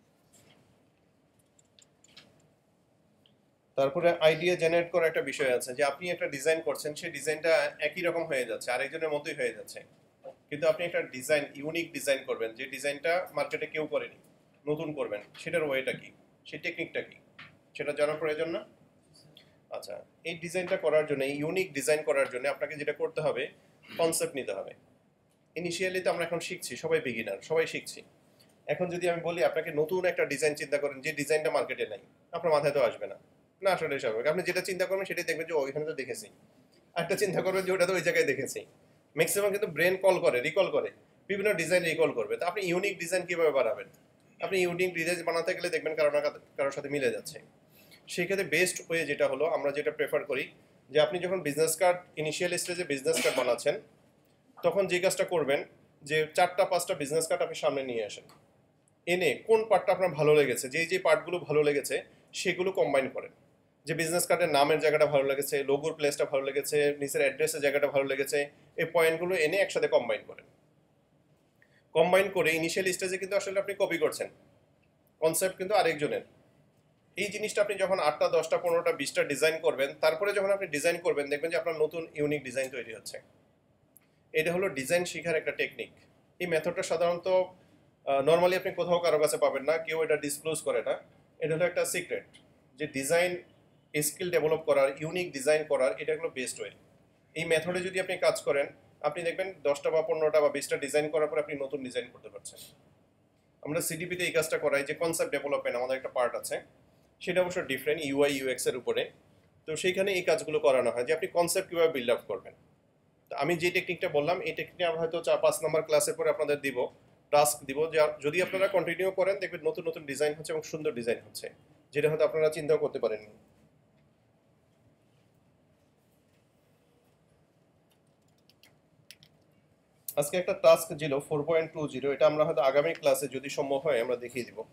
তারপরে আইডিয়া জেনারেট করার একটা বিষয় আছে যে আপনি একটা ডিজাইন করছেন, সেই ডিজাইনটা একই রকম হয়ে যাচ্ছে, আরেকজনের মতোই হয়ে যাচ্ছে, কিন্তু আপনি একটা ডিজাইন, ইউনিক ডিজাইন করবেন, যে ডিজাইনটা মার্কেটে কেউ করেনি, নতুন করবেন, সেটার ওয়েটা কি, সেই টেকনিকটা কি, সেটা জানার প্রয়োজন না? আচ্ছা, এই ডিজাইনটা করার জন্য, এই ইউনিক ডিজাইন করার জন্য আপনাকে যেটা করতে হবে, কনসেপ্ট নিতে হবে। ইনিশিয়ালি তো আমরা এখন শিখছি, সবাই বিগিনার, সবাই শিখছি। এখন যদি আমি বলি আপনাকে নতুন একটা ডিজাইন চিন্তা করেন, যে ডিজাইনটা মার্কেটে নাই, আপনার মাথায় তো আসবে না, না আসলে স্বাভাবিক। আপনি যেটা চিন্তা করবেন সেটাই দেখবেন যে ওইখানে তো দেখেছি, একটা চিন্তা করবেন যে ওটা তো ওই জায়গায় দেখেছি। ম্যাক্সিমাম কিন্তু ব্রেন কল করে, রিকল করে, বিভিন্ন ডিজাইন রিকল করবে। তো আপনি ইউনিক ডিজাইন কিভাবে বানাবেন? আপনি ইউনিক ডিজাইন বানাতে গেলে দেখবেন কারোর সাথে মিলে যাচ্ছে। সেই ক্ষেত্রে বেস্ট ওয়ে যেটা হলো, আমরা যেটা প্রেফার করি, যে আপনি যখন বিজনেস কার্ড, ইনিশিয়াল স্টেজে বিজনেস কার্ড বানাচ্ছেন, তখন যে কাজটা করবেন যে 4-5টা বিজনেস কার্ড আপনি সামনে নিয়ে আসেন, এনে কোন পার্টটা আপনার ভালো লেগেছে, যে পার্টগুলো ভালো লেগেছে সেগুলো কম্বাইন করেন। যে বিজনেস কার্ডের নামের জায়গাটা ভালো লেগেছে, লোগোর প্লেসটা ভালো লেগেছে, নিচের অ্যাড্রেসের জায়গাটা ভালো লেগেছে, এই পয়েন্টগুলো এনে একসাথে কম্বাইন করেন। কম্বাইন করে ইনিশিয়াল স্টেজে কিন্তু আসলে আপনি কপি করছেন, কনসেপ্ট কিন্তু আরেকজনের। এই জিনিসটা আপনি যখন 8টা 10টা 15টা 20টা ডিজাইন করবেন, তারপরে যখন আপনি ডিজাইন করবেন দেখবেন যে আপনার নতুন ইউনিক ডিজাইন তৈরি হচ্ছে। এটা হলো ডিজাইন শেখার একটা টেকনিক। এই মেথডটা সাধারণত নর্মালি আপনি কোথাও কারো কাছে পাবেন না, কেউ এটা ডিসক্লোজ করে না। এটা হলো একটা সিক্রেট, যে ডিজাইন স্কিল ডেভেলপ করার, ইউনিক ডিজাইন করার, এটা হলো বেস্ট ওয়ে। এই মেথডে যদি আপনি কাজ করেন, আপনি দেখবেন 10টা বা 15টা বা 20টা ডিজাইন করার পর আপনি নতুন ডিজাইন করতে পারছেন। আমরা সিডিপিতে এই কাজটা করাই, যে কনসেপ্ট ডেভেলপমেন্ট আমাদের একটা পার্ট আছে, সেটা অবশ্য ডিফারেন্ট, ইউআই ইউএক্স এর উপরে। তো সেইখানে এই কাজগুলো করানো হয় যে আপনি কনসেপ্ট কীভাবে বিল্ড আপ করবেন। তো আমি যে টেকনিকটা বললাম, এই টেকনিকটা আমরা হয়তো 4-5 নম্বর ক্লাসের পরে আপনাদের দিব, টাস্ক দিব, যে যদি আপনারা কন্টিনিউ করেন দেখবেন নতুন নতুন ডিজাইন হচ্ছে এবং সুন্দর ডিজাইন হচ্ছে, যেটা হয়তো আপনারা চিন্তাও করতে পারেননি। আজকে একটা টাস্ক ছিল 4.20, এটা আমরা হয়তো আগামী ক্লাসে যদি সম্ভব হয় আমরা দেখিয়ে দিব।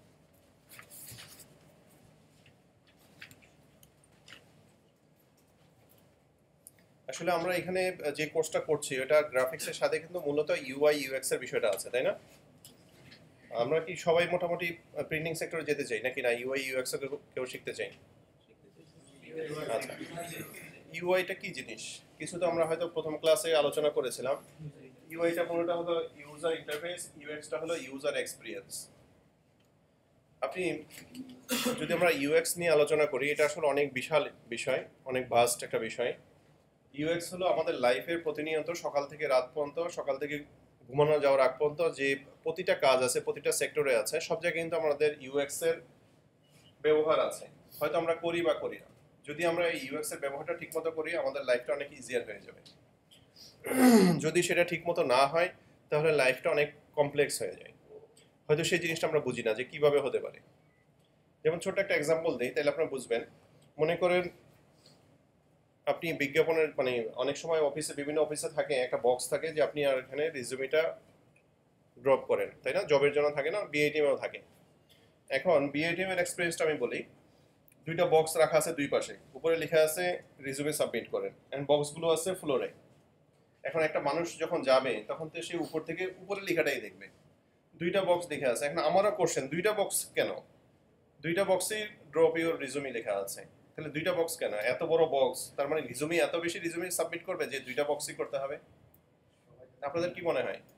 আসলে আমরা এখানে যে কোর্সটা করছি ওটা গ্রাফিক্সের সাথে কিন্তু মূলত ইউআই ইউএক্স এর বিষয়টা আছে, তাই না? আমরা কি সবাই মোটামুটি প্রিন্টিং সেক্টরে যেতে চাই নাকি না ইউআই ইউএক্স কেউ শিখতে চাই? আচ্ছা, ইউআইটা কি জিনিস কিছু তো আমরা হয়তো প্রথম ক্লাসে আলোচনা করেছিলাম। ইউআইটা পুরোটা হলো ইউজার ইন্টারফেস, ইউএক্সটা হলো ইউজার এক্সপিরিয়েন্স। আপনি যদি আমরা ইউএক্স নিয়ে আলোচনা করি, এটা আসলে অনেক বিশাল বিষয়, অনেক ভাস্ট একটা বিষয়। ইউএক্স হলো আমাদের লাইফের প্রতিনিয়ত সকাল থেকে রাত পর্যন্ত, সকাল থেকে ঘুমানো যাওয়ার আগ পর্যন্ত যে প্রতিটা কাজ আছে, প্রতিটা সেক্টরে আছে, সব জায়গায় কিন্তু আমাদের ইউএক্স এর ব্যবহার আছে। হয়তো আমরা করি বা করি না, যদি আমরা এই ইউএক্স এর ব্যবহারটা ঠিকমতো করি আমাদের লাইফটা অনেক ইজিয়ার হয়ে যাবে। যদি সেটা ঠিকমতো না হয় তাহলে লাইফটা অনেক কমপ্লেক্স হয়ে যায়। হয়তো সেই জিনিসটা আমরা বুঝি না যে কিভাবে হতে পারে। যেমন ছোট্ট একটা এক্সাম্পল দিই তাহলে আপনারা বুঝবেন। মনে করেন আপনি বিজ্ঞাপনের মানে অনেক সময় অফিসে, বিভিন্ন অফিসে থাকে একটা বক্স থাকে যে আপনি আর এখানে রিজুমিটা ড্রপ করেন, তাই না? জবের জন্য থাকে না, বিআইটিএমও থাকে। এখন বিআইটিএম এর এক্সপিরিয়েন্সটা আমি বলি, দুইটা বক্স রাখা আছে দুই পাশে, উপরে লেখা আছে রিজুমে সাবমিট করেন, এন্ড বক্সগুলো আছে ফ্লোরে। এখন একটা মানুষ যখন যাবে তখন তো সে উপর থেকে উপরে লেখাটাই দেখবে, দুইটা বক্স লেখা আছে। এখন আমারও কোশ্চেন, দুইটা বক্স কেন? দুইটা বক্সেই ড্রপ ইউর রিজুমি লেখা আছে, তাহলে দুইটা বক্স কেন? এত বড় বক্স, তার মানে রিজুমি এত বেশি রিজুমি সাবমিট করবে যে দুইটা বক্সই করতে হবে? আপনাদের কি মনে হয়?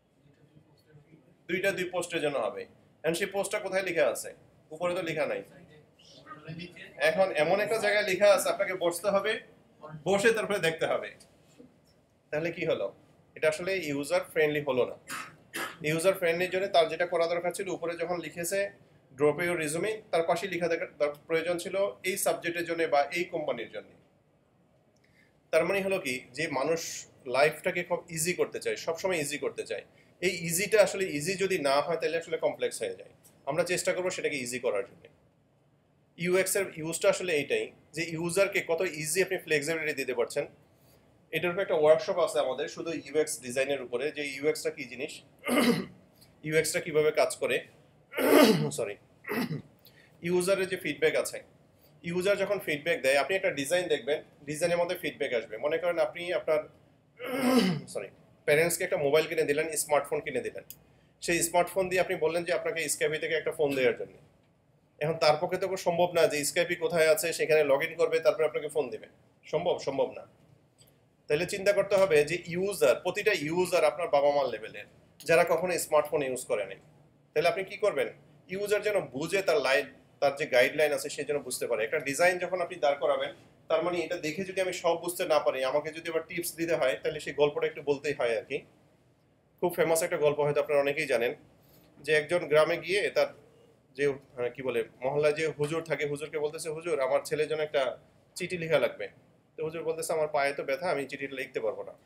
দুইটা দুই পোস্টের জন্য হবে। এন্ড সেই পোস্টটা কোথায় লেখা আছে? উপরে তো লেখা নাই। এখন এমন একটা জায়গায় লেখা আছে, আপনাকে বসতে হবে, বসে তারপরে দেখতে হবে। তাহলে কি হলো? এটা আসলে ইউজার ফ্রেন্ডলি হলো না। ইউজার ফ্রেন্ডলির জন্য তার যেটা করা দরকার ছিল, উপরে যখন লিখেছে ড্রপ ইউর রিজুমি, তার পাশে লেখা তার প্রয়োজন ছিল এই সাবজেক্টের জন্য বা এই কোম্পানির জন্য। তার মানে হলো কি, যে মানুষ লাইফটাকে খুব ইজি করতে চায়, সবসময় ইজি করতে চায়। এই ইজিটা আসলে ইজি যদি না হয় তাহলে আসলে কমপ্লেক্স হয়ে যায়। আমরা চেষ্টা করবো সেটাকে ইজি করার জন্য। ইউএক্স এর ইউজটা আসলে এইটাই, যে ইউজারকে কত ইজি আপনি ফ্লেক্সিবিলিটি দিতে পারছেন। এটার উপর একটা ওয়ার্কশপ আছে আমাদের শুধু ইউএক্স ডিজাইনের উপরে, যে ইউএক্সটা কি জিনিস, ইউএক্সটা কিভাবে কাজ করে। সরি, ইউজারের যে ফিডব্যাক আছে, ইউজার যখন ফিডব্যাক দেয়, আপনি একটা ডিজাইন দেখবেন, ডিজাইনের মধ্যে ফিডব্যাক আসবে। মনে করেন আপনি আপনার সরি প্যারেন্টসকে একটা মোবাইল কিনে দিলেন, স্মার্টফোন কিনে দিলেন। সেই স্মার্টফোন দিয়ে আপনি বললেন যে আপনাকে স্কাইপি থেকে একটা ফোন দেওয়ার জন্য। এখন তার পক্ষে তো সম্ভব না যে স্কাইপি কোথায় আছে সেখানে লগ ইন করবে তারপরে আপনাকে ফোন দেবে। সম্ভব না। তাহলে চিন্তা করতে হবে যে ইউজার, প্রতিটা ইউজার আপনার বাবা মার লেভেলের, যারা কখনো স্মার্টফোন ইউজ করেনি। তাহলে আপনি কি করবেন? ইউজার যেন বুঝে, তার লাইন, তার যে গাইডলাইন আছে সে যেন বুঝতে পারে। একটা ডিজাইন যখন আপনি দাঁড় করাবেন, তার মানে এটা দেখে যদি আমি সব বুঝতে না পারি, আমাকে যদি আবার টিপস দিতে হয়, তাহলে সেই গল্পটা একটু বলতেই হয় আর কি। খুব ফেমাস একটা গল্প, হয়তো আপনারা অনেকেই জানেন, যে একজন গ্রামে গিয়ে তার যে কি বলে মহল্লায় যে হুজুর থাকে, হুজুরকে বলতেছে, হুজুর আমার ছেলের জন্য একটা চিঠি লেখা লাগবে। তো হুজুর বলতেছে, আমার পায়ে তো ব্যথা, আমি চিঠিটা লিখতে পারবো না।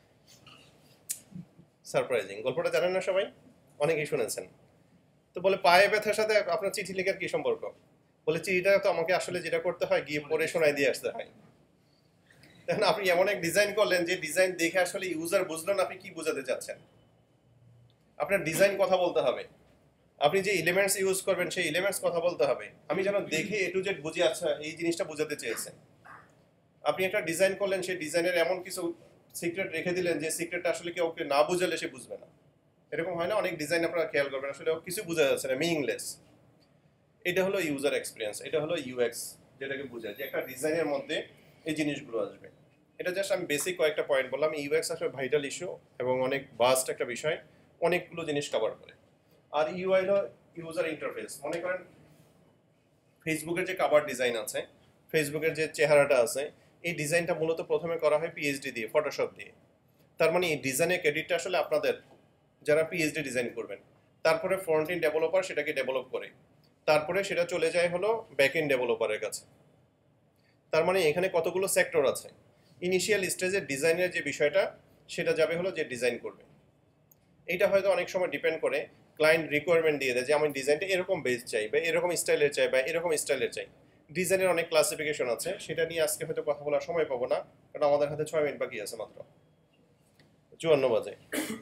সারপ্রাইজিং গল্পটা জানেন না সবাই? অনেকেই শুনেছেন। তো বলে, পায়ে ব্যথার সাথে আপনার চিঠি লেখার কি সম্পর্ক? বলে, চিঠিটা তো আমাকে আসলে যেটা করতে হয়, গিয়ে পড়ে শোনায় দিয়ে আসতে হয়। তখন আপনি এমন এক ডিজাইন করলেন যে ডিজাইন দেখে আসলে ইউজার বুঝলেন আপনি কি বোঝাতে চাচ্ছেন। আপনার ডিজাইন কথা বলতে হবে, আপনি যে এলিমেন্টস ইউজ করবেন সেই এলিমেন্টস কথা বলতে হবে। আমি যেন দেখে এ টু জেড বুঝি, আচ্ছা এই জিনিসটা বোঝাতে চেয়েছেন। আপনি একটা ডিজাইন করলেন, সেই ডিজাইনের এমন কিছু সিক্রেট রেখে দিলেন যে সিক্রেটটা আসলে কেউ ওকে না বুঝালে সে বুঝবে না। এরকম হয় না? অনেক ডিজাইন আপনারা খেয়াল করবেন, আসলে কিছু বোঝা যাচ্ছে না, মিনিংলেস। এটা হলো ইউজার এক্সপিরিয়েন্স, এটা হলো ইউএক্স, যেটাকে বোঝায় যে একটা ডিজাইনের মধ্যে এই জিনিসগুলো আসবে। এটা জাস্ট আমি বেসিক কয়েকটা পয়েন্ট বললাম। ইউএক্স আসলে ভাইটাল ইস্যু এবং অনেক বাস্ট একটা বিষয়, অনেকগুলো জিনিস কভার করে। আর ইউআই হলো ইউজার ইন্টারফেস। মনে করেন ফেসবুকের যে কভার ডিজাইন আছে, ফেসবুকের যে চেহারাটা আছে, এই ডিজাইনটা মূলত প্রথমে করা হয় পিএইচডি দিয়ে, ফটোশপ দিয়ে। তার মানে এই ডিজাইনের ক্রেডিটটা আসলে আপনাদের, যারা পিএইচডি ডিজাইন করবেন। তারপরে ফ্রন্ট এন্ড ডেভেলপার সেটাকে ডেভেলপ করে, তারপরে সেটা চলে যায় হলো ব্যাক এন্ড ডেভেলপারের কাছে। তার মানে এখানে কতগুলো সেক্টর আছে। ইনিশিয়াল স্টেজের ডিজাইনের যে বিষয়টা, সেটা যাবে হলো যে ডিজাইন করবে। এইটা হয়তো অনেক সময় ডিপেন্ড করে, ক্লায়েন্ট রিকোয়ারমেন্ট দিয়ে দেয় যে আমি ডিজাইনটা এরকম বেস চাই, বা এরকম স্টাইলের চাই, বা এরকম স্টাইলের চাই। ডিজাইনের অনেক ক্লাসিফিকেশন আছে, সেটা নিয়ে আজকে হয়তো কথা বলার সময় পাবো না, কারণ আমাদের হাতে 6 মিনিট বাকি আছে মাত্র, 54 বাজে।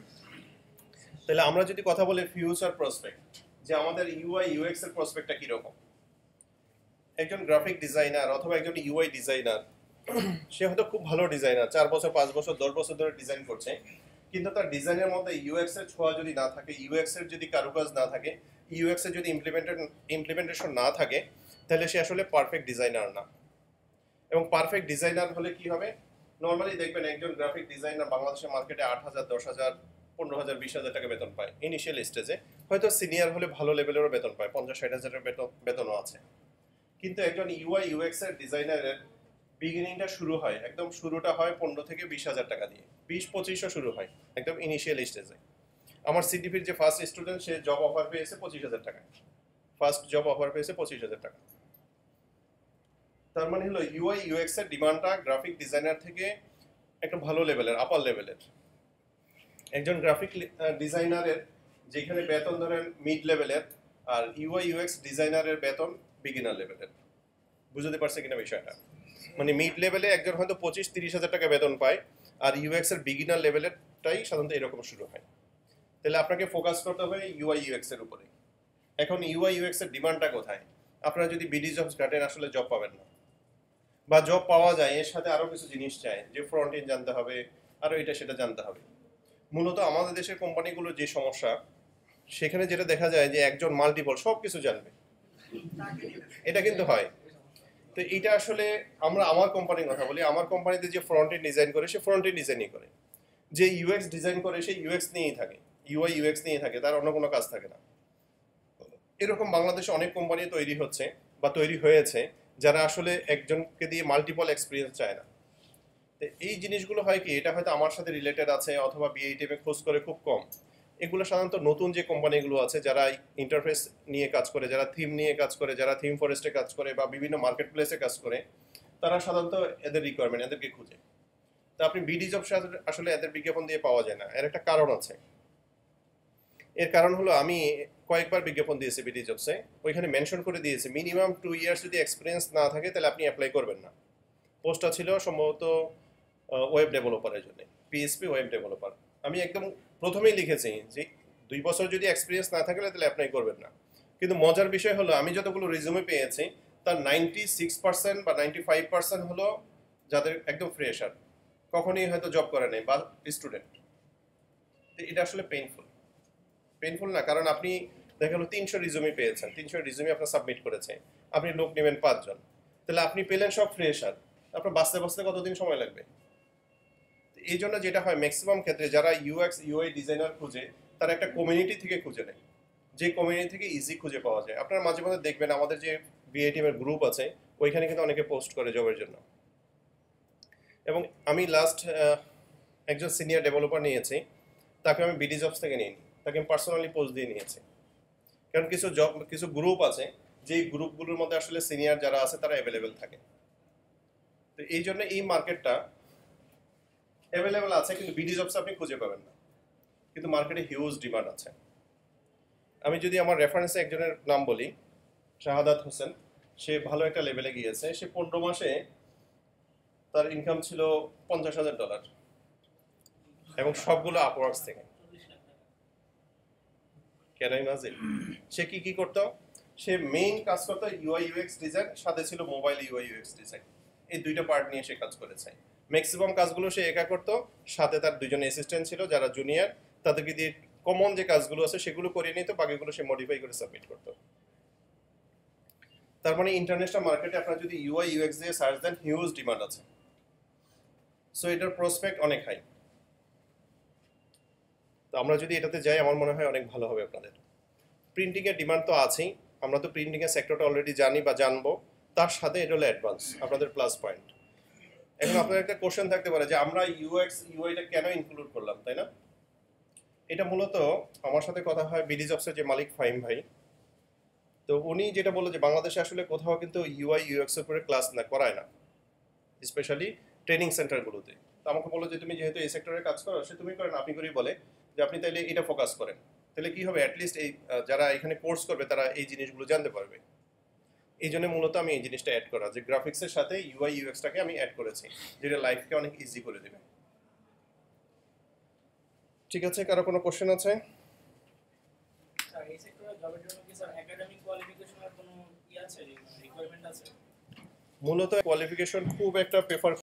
তাহলে আমরা যদি কথা বলি ফিউচার প্রসপেক্ট, যে আমাদের ইউআই ইউএক্স এর প্রসপেক্টটা কিরকম। একজন গ্রাফিক ডিজাইনার অথবা একজন ইউআই ডিজাইনার, সে হয়তো খুব ভালো ডিজাইনার, 4 বছর 5 বছর 10 বছর ধরে ডিজাইন করছে, কিন্তু তার ডিজাইনের মধ্যে ইউএক্স এর ছোঁয়া যদি না থাকে, ইউএক্স এর যদি কারুকাজ না থাকে, ইউএক্স এর যদি ইমপ্লিমেন্টেশন না থাকে, তাহলে সে আসলে পারফেক্ট ডিজাইনার না। এবং পারফেক্ট ডিজাইনার হলে কি হবে? নর্মালি দেখবেন একজন গ্রাফিক ডিজাইনার বাংলাদেশের মার্কেটে 8,000 10,000 15,000 20,000 টাকা বেতন পায় ইনিশিয়াল স্টেজে। হয়তো সিনিয়র হলে ভালো লেভেলেরও বেতন পায়, 50-60,000 বেতনও আছে। কিন্তু একজন ইউআই ইউএক্স এর ডিজাইনারের বিগিনিংটা শুরু হয়, একদম শুরুটা হয় 15 থেকে 20,000 টাকা দিয়ে, 20-25ও শুরু হয় একদম ইনিশিয়াল স্টেজে। আমার সিটিপির যে ফার্স্ট স্টুডেন্ট, সে জব অফার পেয়েছে 25,000 টাকা, ফার্স্ট জব অফার পেয়েছে 25,000 টাকা। তার মানে হলো ইউআই ইউএক্স এর ডিমান্ডটা গ্রাফিক ডিজাইনার থেকে একটা ভালো লেভেলের, আপার লেভেলের। একজন গ্রাফিক ডিজাইনারের যেখানে বেতন ধরেন মিড লেভেলের, আর ইউআই ইউএক্স ডিজাইনারের বেতন বিগিনার লেভেলের। বুঝতে পারছে কিনা বিষয়টা? মানে মিড লেভেলে একজন হয়তো 25-30,000 টাকা বেতন পায়, আর ইউএক্স এর বিগিনার লেভেলেরটাই সাধারণত এরকম শুরু হয়। তাহলে আপনাকে ফোকাস করতে হবে ইউআই ইউএক্স এর উপরে। এখন ইউআই ইউএক্স এর ডিমান্ডটা কোথায়? আপনারা যদি বিডি জবস ঘাটেন আসলে জব পাবেন না, বা জব পাওয়া যায় এর সাথে আরো কিছু জিনিস চাই, যে ফ্রন্ট এন্ড জানতে হবে, আরো এটা সেটা জানতে হবে। মূলত আমাদের দেশের কোম্পানিগুলোর যে সমস্যা, সেখানে যেটা দেখা যায় যে একজন মাল্টিপল সব কিছু জানবে, এটা কিন্তু হয়। তো এটা আসলে আমার কোম্পানির কথা বলি, আমার কোম্পানিতে যে ফ্রন্ট এন্ড ডিজাইন করে সে ফ্রন্ট এন্ড ডিজাইনই করে, যে ইউএক্স ডিজাইন করে সে ইউএক্স নিয়েই থাকে, ইউআই ইউএক্স নিয়েই থাকে, তার অন্য কোনো কাজ থাকে না। এরকম বাংলাদেশে অনেক কোম্পানি তৈরি হচ্ছে বা তৈরি হয়েছে যারা আসলে একজনকে দিয়ে মাল্টিপল এক্সপিরিয়েন্স চায় না। তো এই জিনিসগুলো হয় কি, এটা হয়তো আমার সাথে রিলেটেড আছে অথবা বিএইটিএমে খোঁজ করে খুব কম। এগুলো সাধারণত নতুন যে কোম্পানিগুলো আছে যারা ইন্টারফেস নিয়ে কাজ করে, যারা থিম নিয়ে কাজ করে, যারা থিম ফরেস্টে কাজ করে বা বিভিন্ন মার্কেট প্লেসে কাজ করে, তারা সাধারণত এদের রিকোয়ারমেন্ট এদেরকে খুঁজে। তো আপনি বিডি জব আসলে এদের বিজ্ঞাপন দিয়ে পাওয়া যায় না, এর একটা কারণ আছে। এর কারণ হলো আমি কয়েকবার বিজ্ঞাপন দিয়েছি বিডি জবসে, ওইখানে মেনশন করে দিয়েছে মিনিমাম 2 ইয়ার্স যদি এক্সপিরিয়েন্স না থাকে তাহলে আপনি অ্যাপ্লাই করবেন না। পোস্টটা ছিল সম্ভবত ওয়েব ডেভেলপারের জন্য, পিএসপি ওয়েব ডেভেলপার। আমি একদম প্রথমেই লিখেছি যে 2 বছর যদি এক্সপিরিয়েন্স না থাকে তাহলে অ্যাপ্লাই করবেন না। কিন্তু মজার বিষয় হলো আমি যতগুলো রিজুমে পেয়েছি তার 96% বা 95% হলো যাদের একদম ফ্রেশার, কখনোই হয়তো জব করে নাই বা স্টুডেন্ট। এটা আসলে পেইনফুল না, কারণ আপনি দেখা গেলো 300 রিজুমি পেয়েছেন, 300 রিজুমি আপনার সাবমিট করেছে, আপনি লোক নেবেন 5 জন, তাহলে আপনি পেলেন সব ফ্রেশার, আপনার বাঁচতে বাঁচতে কতদিন সময় লাগবে? এই জন্য যেটা হয় ম্যাক্সিমাম ক্ষেত্রে যারা ইউএক্স ইউআই ডিজাইনার খুঁজে তারা একটা কমিউনিটি থেকে খুঁজে নেয়, যে কমিউনিটি থেকে ইজি খুঁজে পাওয়া যায়। আপনারা মাঝে মাঝে দেখবেন আমাদের যে বিআইটিএম এর গ্রুপ আছে ওইখানে কিন্তু অনেকে পোস্ট করে জবের জন্য। এবং আমি লাস্ট একজন সিনিয়র ডেভেলপার নিয়েছি, তাকে আমি বিডি জবস থেকে নিইনি, তাকে আমি পার্সোনালি পোস্ট দিয়ে নিয়েছি। কারণ কিছু গ্রুপ আছে যেই গ্রুপগুলোর মধ্যে আসলে সিনিয়র যারা আছে তারা অ্যাভেলেবেল থাকে। তো এই জন্য এই মার্কেটটা অ্যাভেলেবেল আছে, কিন্তু বিডি জবস আপনি খুঁজে পাবেন না, কিন্তু মার্কেটে হিউজ ডিমান্ড আছে। আমি যদি আমার রেফারেন্সে একজনের নাম বলি, শাহাদাত হোসেন, সে ভালো একটা লেভেলে গিয়েছে, সে 15 মাসে তার ইনকাম ছিল $50,000 এবং সবগুলো আপওয়ার্কস থেকে। কেন ইমাজিন, সে কি করতো, সে মেইন কাজ করতো ইউআই ইউএক্স ডিজাইন, সাথে ছিল মোবাইল ইউআই ইউএক্স ডিজাইন, এই দুইটা পার্ট নিয়ে সে কাজ করেছে। ম্যাক্সিমাম কাজগুলো সে একা করতো, সাথে তার 2 জন অ্যাসিস্ট্যান্ট ছিল যারা জুনিয়র, তাদেরকে দিয়ে কমন যে কাজগুলো আছে সেগুলো করিয়ে নিত, বাকিগুলো সে মডিফাই করে সাবমিট করতো। তার মানে ইন্টারন্যাশনাল মার্কেটে আপনারা যদি ইউআই ইউএক্স দিয়ে সার্চ দেন হিউজ ডিমান্ড আছে, সো এটার প্রসপেক্ট অনেক হাই। তো আমরা যদি এটাতে যাই আমার মনে হয় অনেক ভালো হবে আপনাদের। প্রিন্টিংয়ের ডিমান্ড তো আছেই, আমরা তো প্রিন্টিংয়ের সেক্টরটা অলরেডি জানি বা জানবো, তার সাথে এটা হলো অ্যাডভান্স, আপনাদের প্লাস পয়েন্ট। এখন আপনার একটা কোশ্চেন থাকতে পারে যে আমরা ইউএক্স ইউআইটা কেন ইনক্লুড করলাম, তাই না? এটা মূলত আমার সাথে কথা হয় বিডি জবসের যে মালিক ফাহিম ভাই, তো উনি যেটা বললো যে বাংলাদেশে আসলে কোথাও কিন্তু ইউআই ইউএক্স এর উপরে ক্লাস না করায় না, স্পেশালি ট্রেনিং সেন্টারগুলোতে। তো আমাকে বললো যে তুমি যেহেতু এই সেক্টরে কাজ করো, সে তুমি করেন আপনি করেই বলে যে আপনি তাইলে এটা ফোকাস করেন, তাহলে কি হবে, অ্যাটলিস্ট এই যারা এখানে কোর্স করবে তারা এই জিনিসগুলো জানতে পারবে। এই জন্য মূলত আমি এই জিনিসটা অ্যাড করা, যে গ্রাফিক্সের সাথে ইউআই ইউএক্সটাকে আমি অ্যাড করেছি, যেটা লাইফকে অনেক ইজি করে দেবে। ঠিক আছে, কারো কোনো কোশ্চেন আছে? স্যার এই সেক্টরে জবের জন্য কি স্যার একাডেমিক কোয়ালিফিকেশনের কোনো আছে রিকোয়ারমেন্ট আছে? মূলত কোয়ালিফিকেশন খুব একটা প্রেফার